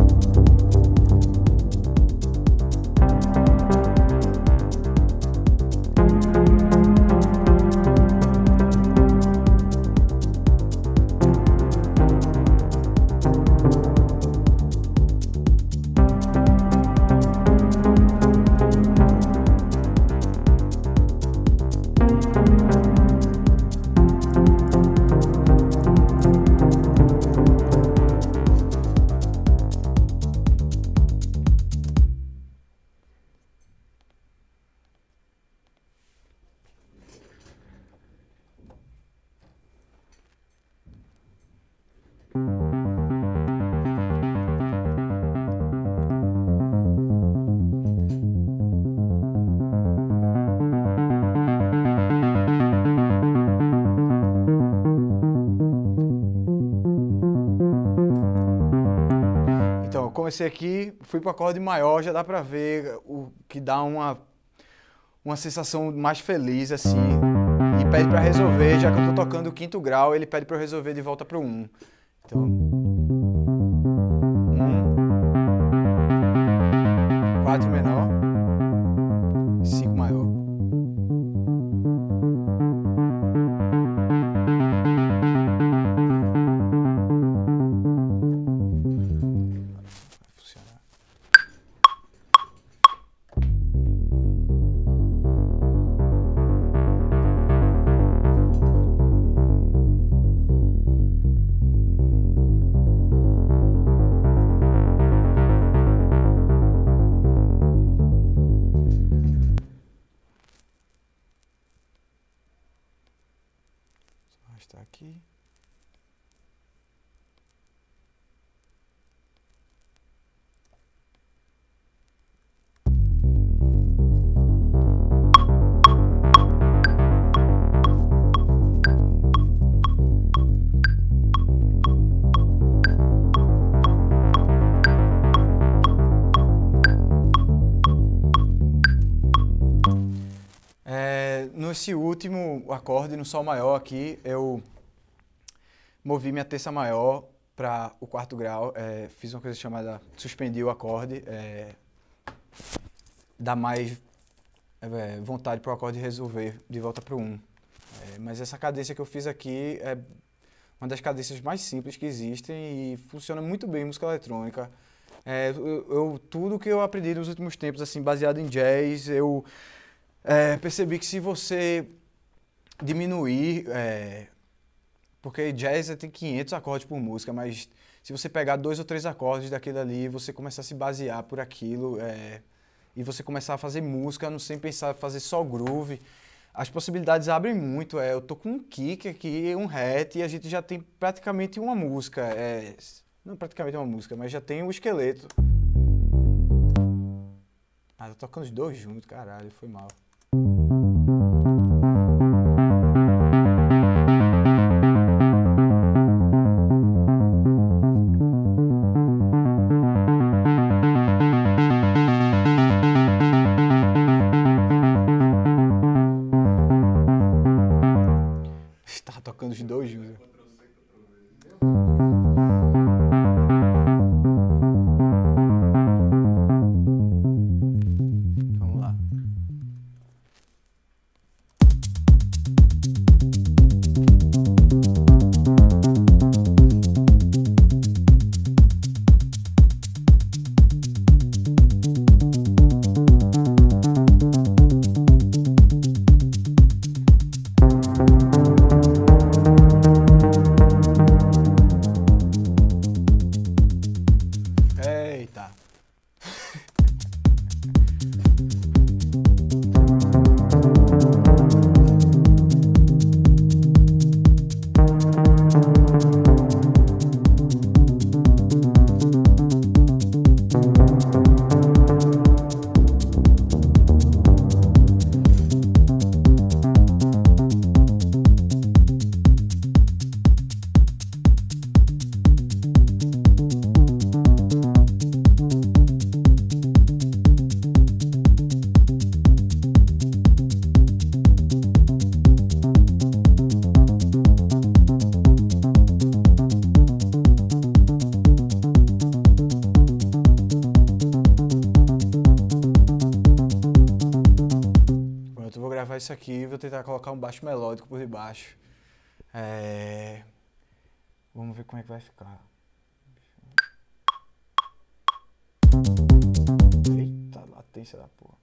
Comecei aqui, fui para o acorde maior, já dá para ver o que dá uma sensação mais feliz assim. pede para resolver, já que eu tô tocando o quinto grau, ele pede para eu resolver de volta pro 1. Então, 4 menor, 5 maior. Está aqui. Nesse último acorde, no Sol maior aqui, eu movi minha terça maior para o quarto grau, fiz uma coisa chamada suspendi o acorde, dá mais vontade para o acorde resolver de volta para o 1. Mas essa cadência que eu fiz aqui é uma das cadências mais simples que existem e funciona muito bem em música eletrônica. Tudo que eu aprendi nos últimos tempos, assim, baseado em jazz, eu percebi que se você diminuir, porque jazz tem 500 acordes por música, mas se você pegar 2 ou 3 acordes daquilo ali, você começar a se basear por aquilo e você começar a fazer música sem pensar em fazer só groove, as possibilidades abrem muito. Eu tô com um kick aqui, um hat, e a gente já tem praticamente uma música, não praticamente uma música, mas já tem o esqueleto. Tô tocando os dois juntos, caralho, foi mal. Estava tocando os dois juntos. Vamos lá. Eita. Eu vou gravar isso aqui e vou tentar colocar um baixo melódico por debaixo. Vamos ver como é que vai ficar. Eita, latência da porra.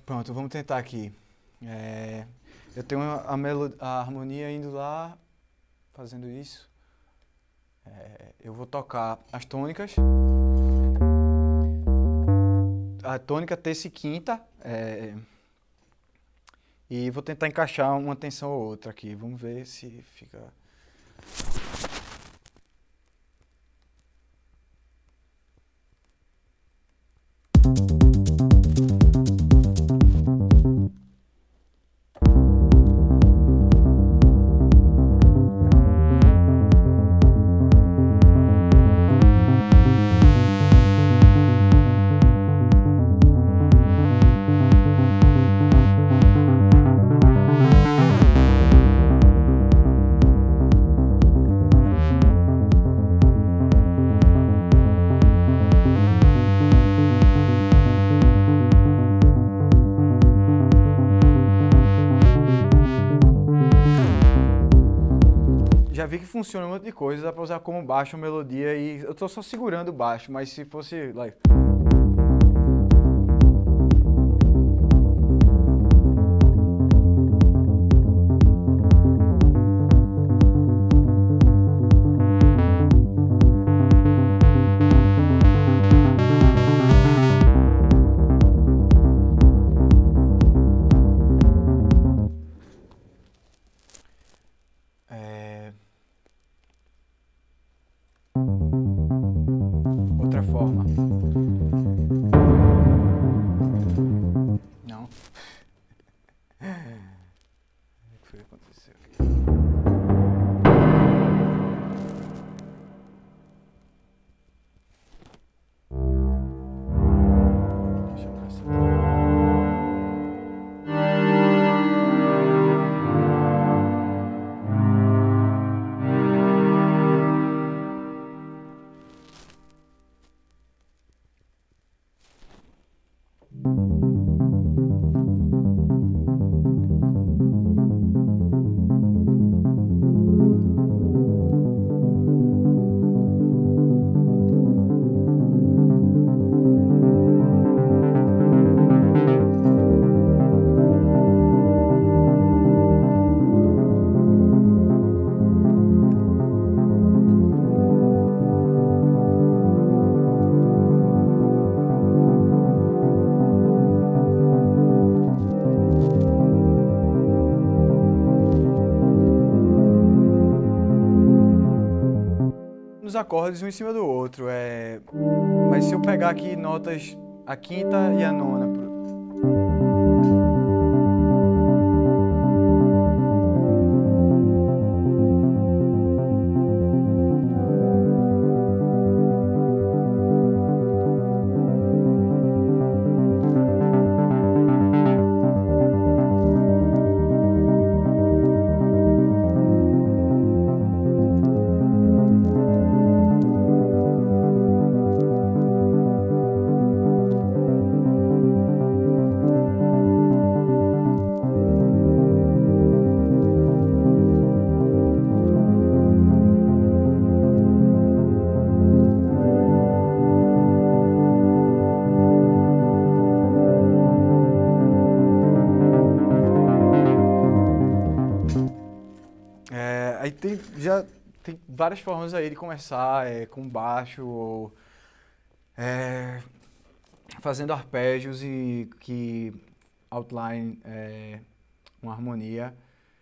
Pronto, vamos tentar aqui. Eu tenho a harmonia indo lá, fazendo isso. Eu vou tocar as tônicas. A tônica, terça e quinta. E vou tentar encaixar uma tensão ou outra aqui. Vamos ver se fica... Já vi que funciona um monte de coisa, dá pra usar como baixo, melodia, e eu tô só segurando o baixo, mas se fosse... like... Outra forma. Não. O que foi que aconteceu aqui? Deixa eu ver. Os acordes um em cima do outro, mas se eu pegar aqui notas, a quinta e a nona... Aí já tem várias formas aí de começar, com baixo, ou fazendo arpejos e que outline uma harmonia.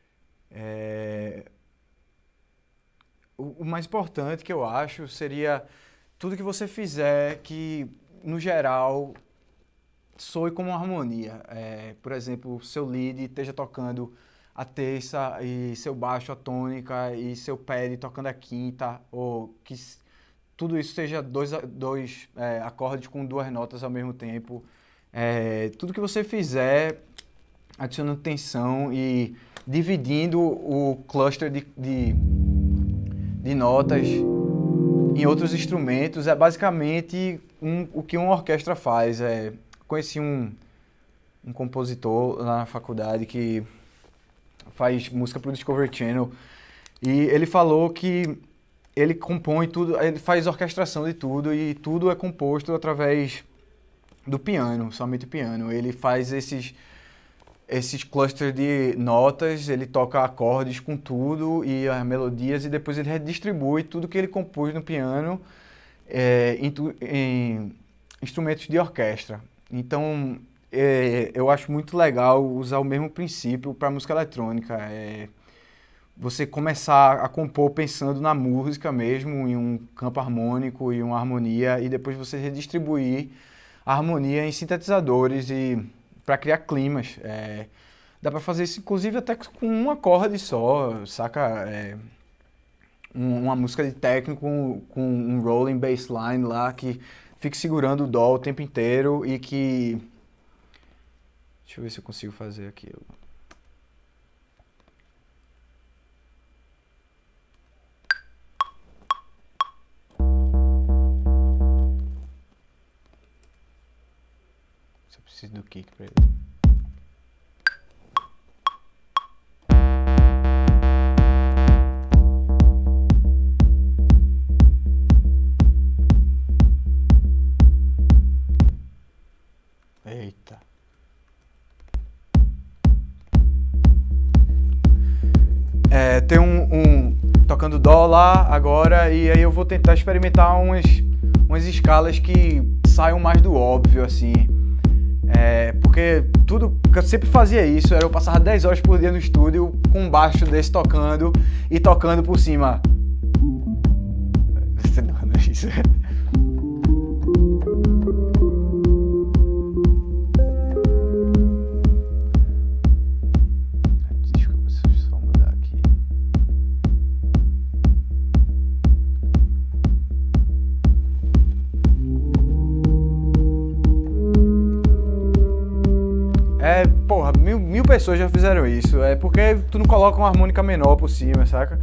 O mais importante que eu acho seria tudo que você fizer que, no geral, soe como uma harmonia. Por exemplo, seu lead esteja tocando a terça e seu baixo a tônica e seu pad tocando a quinta, ou que tudo isso seja dois acordes com duas notas ao mesmo tempo. Tudo que você fizer adicionando tensão e dividindo o cluster de notas em outros instrumentos é basicamente o que uma orquestra faz. Conheci um compositor lá na faculdade que faz música para o Discovery Channel e ele falou que ele compõe tudo, ele faz orquestração de tudo e tudo é composto através do piano, somente o piano. Ele faz esses clusters de notas, ele toca acordes com tudo e as melodias e depois ele redistribui tudo que ele compôs no piano em instrumentos de orquestra. Então, eu acho muito legal usar o mesmo princípio para música eletrônica. Você começar a compor pensando na música mesmo, em um campo harmônico e uma harmonia, e depois você redistribuir a harmonia em sintetizadores e para criar climas. Dá para fazer isso, inclusive, até com um acorde só, saca? Uma música de técnico com um rolling bassline lá que fique segurando o dó o tempo inteiro e que... Deixa eu ver se eu consigo fazer aqui. Só preciso do kick pra ele. Eita. Tem tocando dó lá agora e aí eu vou tentar experimentar umas escalas que saiam mais do óbvio, assim. Porque eu sempre fazia isso, eu passava 10 horas por dia no estúdio com um baixo desse tocando e tocando por cima. Não é isso. Porra, mil pessoas já fizeram isso. É porque tu não coloca uma harmônica menor por cima, saca?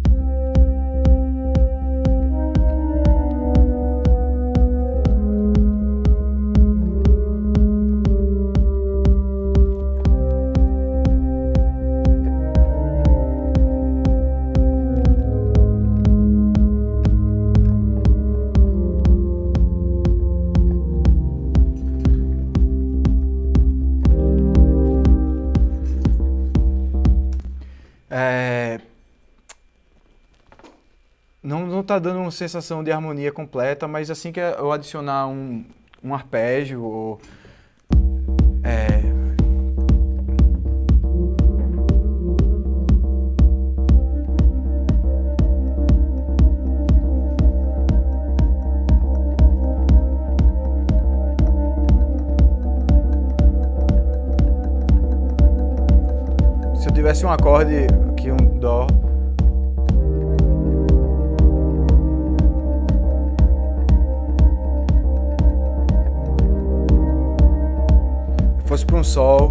Não tá dando uma sensação de harmonia completa, mas assim que eu adicionar um arpégio ou se eu tivesse um acorde aqui, um dó, fosse para um sol,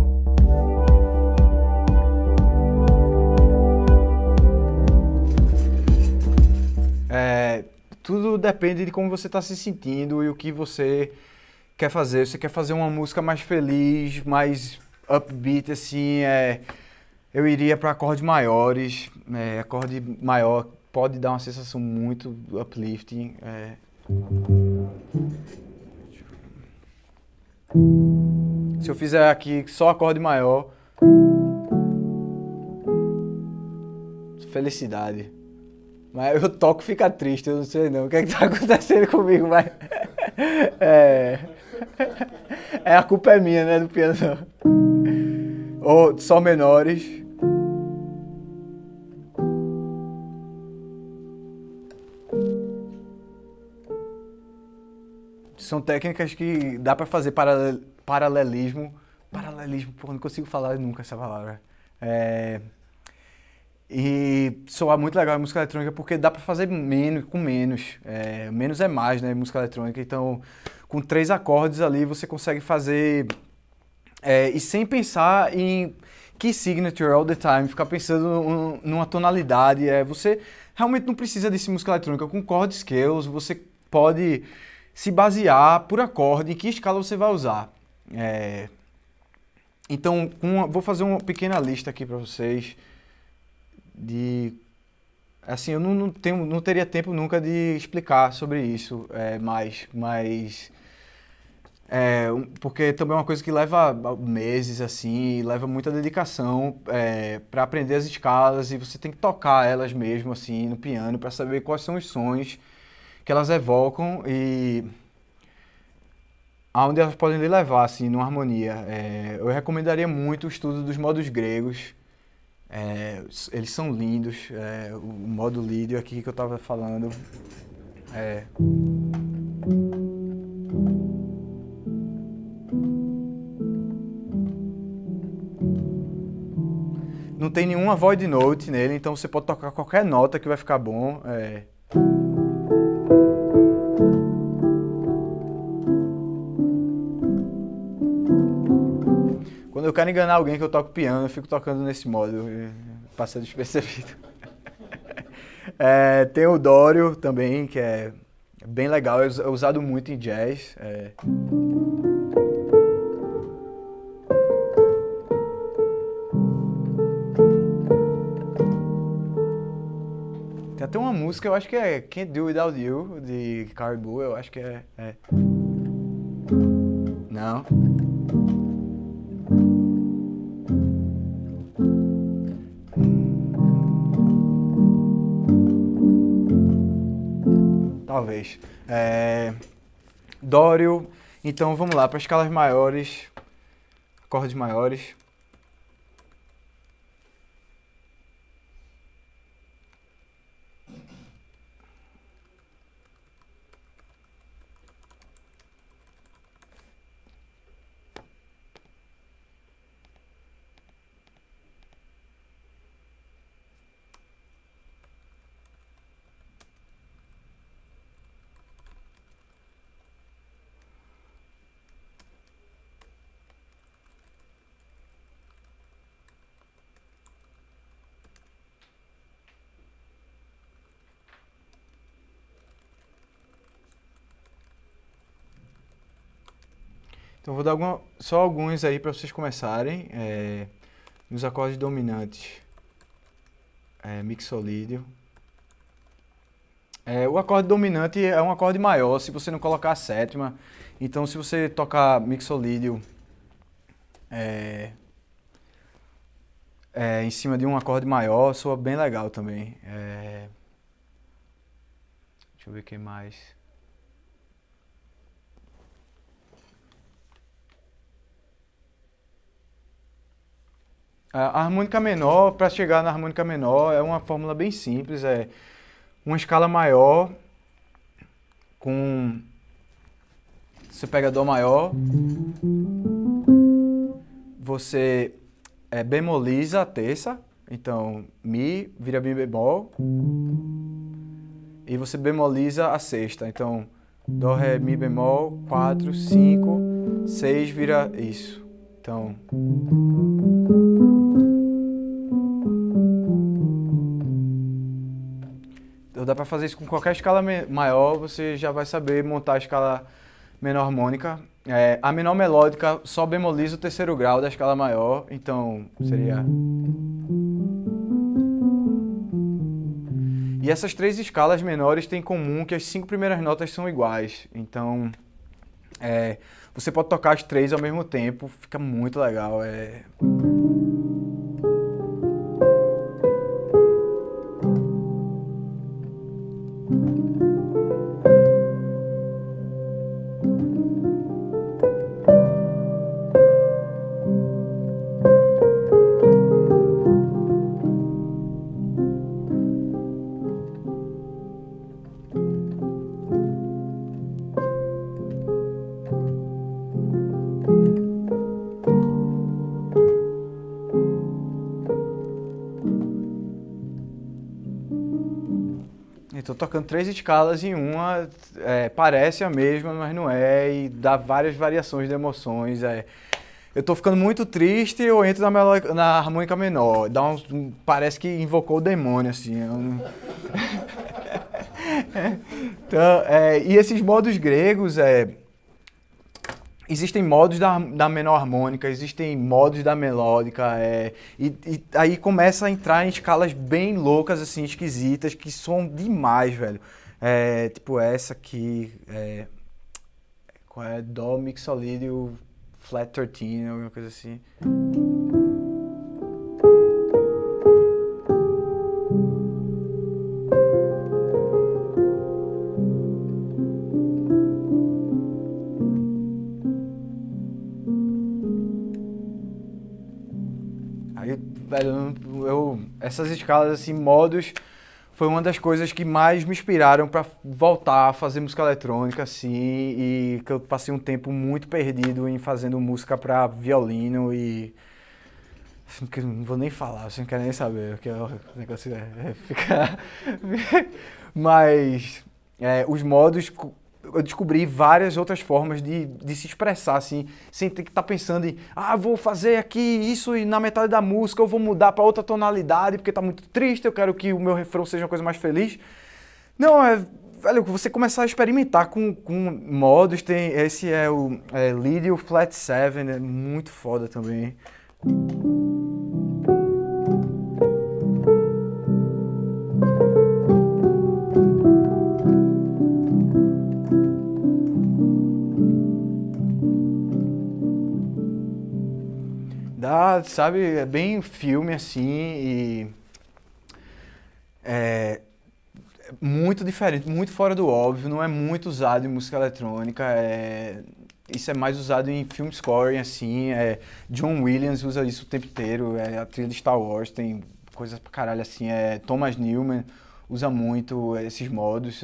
tudo depende de como você está se sentindo e o que você quer fazer. Você quer fazer uma música mais feliz, mais upbeat, assim, eu iria para acordes maiores. Acorde maior pode dar uma sensação muito uplifting. Se eu fizer aqui só acorde maior, felicidade. Mas eu toco e fica triste, eu não sei não o que é que tá acontecendo comigo, mas a culpa é minha, né, do piano. Ou só menores. São técnicas que dá pra fazer paralelismo, pô, não consigo falar nunca essa palavra. E soar muito legal a música eletrônica porque dá pra fazer menos com menos. Menos é mais, né, música eletrônica. Então, com 3 acordes ali você consegue fazer e sem pensar em key signature all the time, ficar pensando numa tonalidade. Você realmente não precisa desse música eletrônica. Com chord scales você pode se basear por acorde em que escala você vai usar. Então, vou fazer uma pequena lista aqui para vocês assim, eu não teria tempo nunca de explicar sobre isso, mas Porque também é uma coisa que leva meses, assim, leva muita dedicação para aprender as escalas e você tem que tocar elas mesmo, assim, no piano para saber quais são os sons que elas evocam e aonde elas podem lhe levar, assim, numa harmonia. Eu recomendaria muito o estudo dos modos gregos. Eles são lindos. O modo lídio aqui que eu estava falando. Não tem nenhuma void note nele, então você pode tocar qualquer nota que vai ficar bom. Quando eu quero enganar alguém que eu toco piano, eu fico tocando nesse modo, passa despercebido. Tem o Dório também, que é bem legal, é usado muito em jazz. Tem até uma música, eu acho que é Can't Do Without You, de Caribou, eu acho que é. Não. Talvez. Dório. Então vamos lá, para escalas maiores, acordes maiores. Então vou dar só alguns aí para vocês começarem. Nos acordes dominantes, mixolídio. O acorde dominante é um acorde maior se você não colocar a sétima. Então se você tocar mixolídio em cima de um acorde maior, soa bem legal também. Deixa eu ver o que mais. A harmônica menor, para chegar na harmônica menor, é uma fórmula bem simples, é uma escala maior com... Você pega Dó maior, você bemoliza a terça, então Mi vira Mi bemol, e você bemoliza a sexta, então Dó, Ré, Mi bemol, 4, 5, 6 vira isso, então... Dá para fazer isso com qualquer escala maior, você já vai saber montar a escala menor harmônica. A menor melódica só bemoliza o terceiro grau da escala maior, então seria... E essas três escalas menores têm em comum que as 5 primeiras notas são iguais, então você pode tocar as três ao mesmo tempo, fica muito legal. Estou tocando 3 escalas em uma, parece a mesma, mas não é, e dá várias variações de emoções. Eu estou ficando muito triste, eu entro na harmônica menor, parece que invocou o demônio, assim. Então, e esses modos gregos, existem modos da menor harmônica, existem modos da melódica, e aí começa a entrar em escalas bem loucas, assim, esquisitas, que soam demais, velho. Tipo essa aqui, Qual é? Dó mixolídio flat 13, alguma coisa assim. Aí, velho, essas escalas, assim, modos, foi uma das coisas que mais me inspiraram pra voltar a fazer música eletrônica, assim, e que eu passei um tempo muito perdido em fazendo música pra violino e... Assim, que eu não vou nem falar, você não quer nem saber, porque o negócio ficar... Mas, os modos... Eu descobri várias outras formas de se expressar, assim, sem ter que estar pensando em vou fazer aqui isso e na metade da música eu vou mudar para outra tonalidade porque tá muito triste, eu quero que o meu refrão seja uma coisa mais feliz. Não, velho, você começar a experimentar com modos, esse é o Lydio Flat 7, é muito foda também. Sabe, é bem filme assim e é muito diferente, muito fora do óbvio, não é muito usado em música eletrônica, isso é mais usado em film scoring assim, John Williams usa isso o tempo inteiro, a trilha de Star Wars tem coisas pra caralho assim, Thomas Newman usa muito esses modos,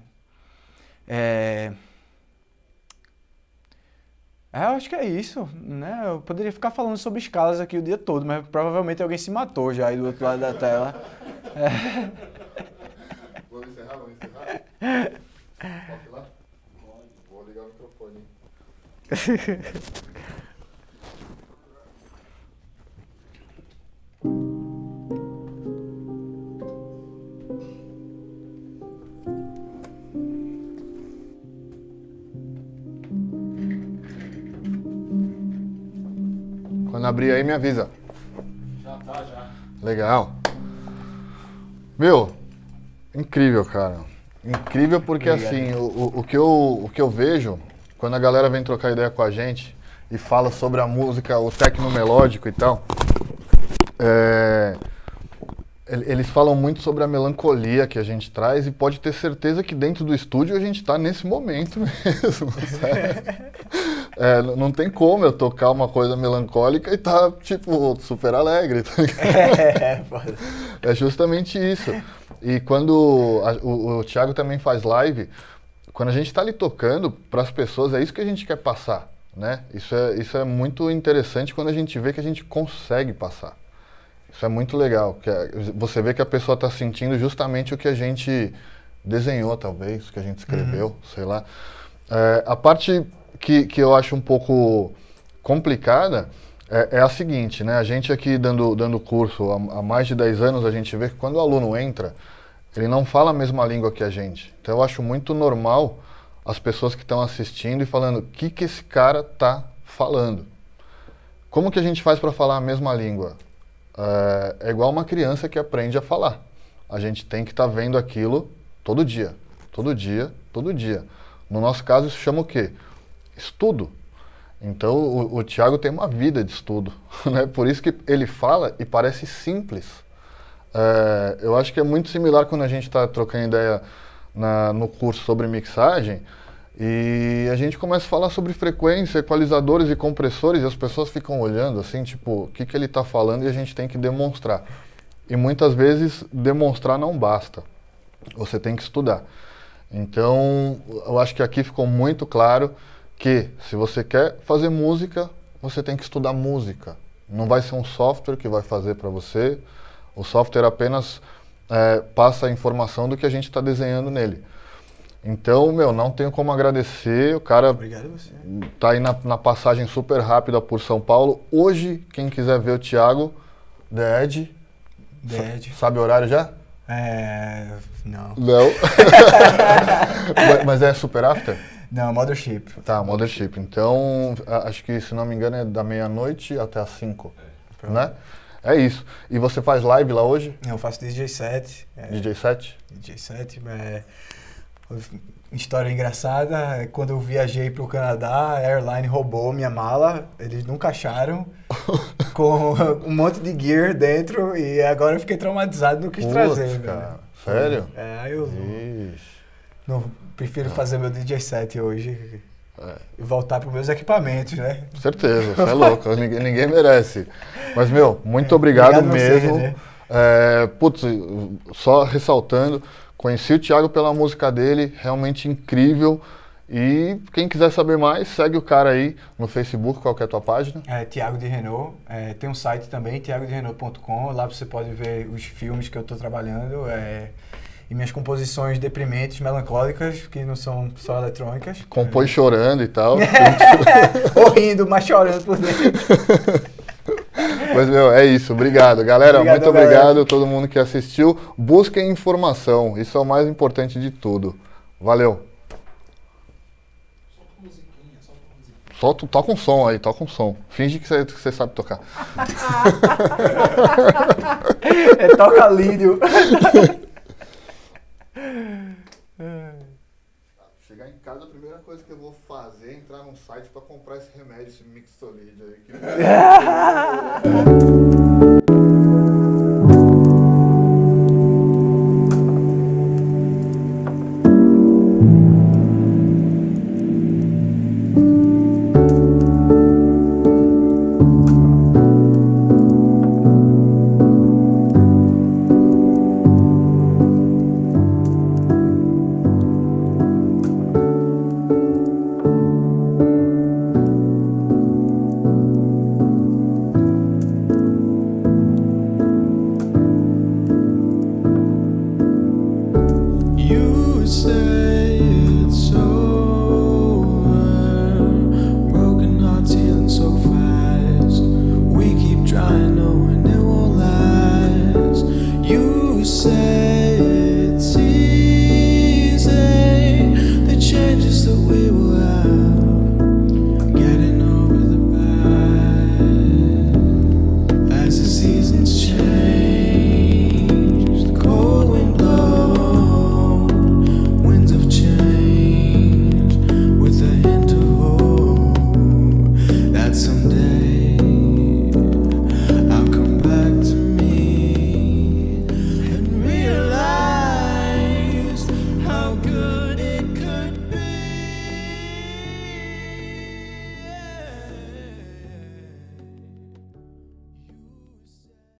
eu acho que é isso, né? Eu poderia ficar falando sobre escalas aqui o dia todo, mas provavelmente alguém se matou já aí do outro lado da tela. Vamos encerrar? Posso ir lá? Vou ligar o microfone. Quando abrir aí, me avisa. Já. Legal. Meu, incrível, cara. Incrível porque, assim, o que eu vejo, quando a galera vem trocar ideia com a gente e fala sobre a música, o tecno melódico e tal, eles falam muito sobre a melancolia que a gente traz e pode ter certeza que dentro do estúdio a gente tá nesse momento mesmo, não tem como eu tocar uma coisa melancólica e tá, tipo, super alegre. Tá ligado? É justamente isso. E quando o Thiago também faz live, quando a gente tá ali tocando para as pessoas, é isso que a gente quer passar, né? Isso é muito interessante quando a gente vê que a gente consegue passar. Isso é muito legal. Você vê que a pessoa está sentindo justamente o que a gente desenhou, talvez, o que a gente escreveu, sei lá. A parte que eu acho um pouco complicada é a seguinte, né? A gente aqui dando curso há mais de 10 anos, a gente vê que quando o aluno entra, ele não fala a mesma língua que a gente. Então eu acho muito normal as pessoas que estão assistindo e falando o que esse cara tá falando. Como que a gente faz para falar a mesma língua? É igual uma criança que aprende a falar. A gente tem que estar vendo aquilo todo dia. Todo dia, todo dia. No nosso caso, isso chama o quê? Estudo. Então, o Thiago tem uma vida de estudo, né? Por isso que ele fala e parece simples. Eu acho que é muito similar quando a gente está trocando ideia no curso sobre mixagem e a gente começa a falar sobre frequência, equalizadores e compressores e as pessoas ficam olhando assim, tipo, o que ele está falando e a gente tem que demonstrar. E muitas vezes demonstrar não basta. Você tem que estudar. Então, eu acho que aqui ficou muito claro que se você quer fazer música, você tem que estudar música. Não vai ser um software que vai fazer para você. O software apenas passa a informação do que a gente está desenhando nele. Então, não tenho como agradecer. O cara tá aí na passagem super rápida por São Paulo. Hoje, quem quiser ver o Thiago, The Edge. Sabe o horário já? Não. Não? Mas é Super After? Não, Mothership. Tá, Mothership. Então, acho que, se não me engano, é da meia-noite até as 5, né? É isso. E você faz live lá hoje? Eu faço DJ set. DJ set? DJ set, História engraçada, quando eu viajei pro Canadá, a airline roubou minha mala, eles nunca acharam, com um monte de gear dentro, e agora eu fiquei traumatizado, não quis trazer, cara. Sério? Aí eu não prefiro fazer meu DJ set hoje e voltar pros meus equipamentos, né? Certeza, você é louco, ninguém merece. Mas, meu, muito obrigado mesmo. Você, né? Putz, só ressaltando, conheci o Thiago pela música dele, realmente incrível. E quem quiser saber mais, segue o cara aí no Facebook, qual que é a tua página? Thiago de Renault. Tem um site também, thiagoderenault.com. Lá você pode ver os filmes que eu estou trabalhando e minhas composições deprimentes, melancólicas, que não são só eletrônicas. Compôs chorando e tal. Ou rindo, mas chorando por dentro. Mas, meu, é isso. Obrigado, galera. Muito obrigado galera. a todo mundo que assistiu. Busquem informação. Isso é o mais importante de tudo. Valeu. Toca um som aí, toca um som. Finge que você sabe tocar. Toca lírio. Chegar em casa, a primeira coisa que eu vou fazer é entrar num site para comprar esse remédio, esse Mixolid aí.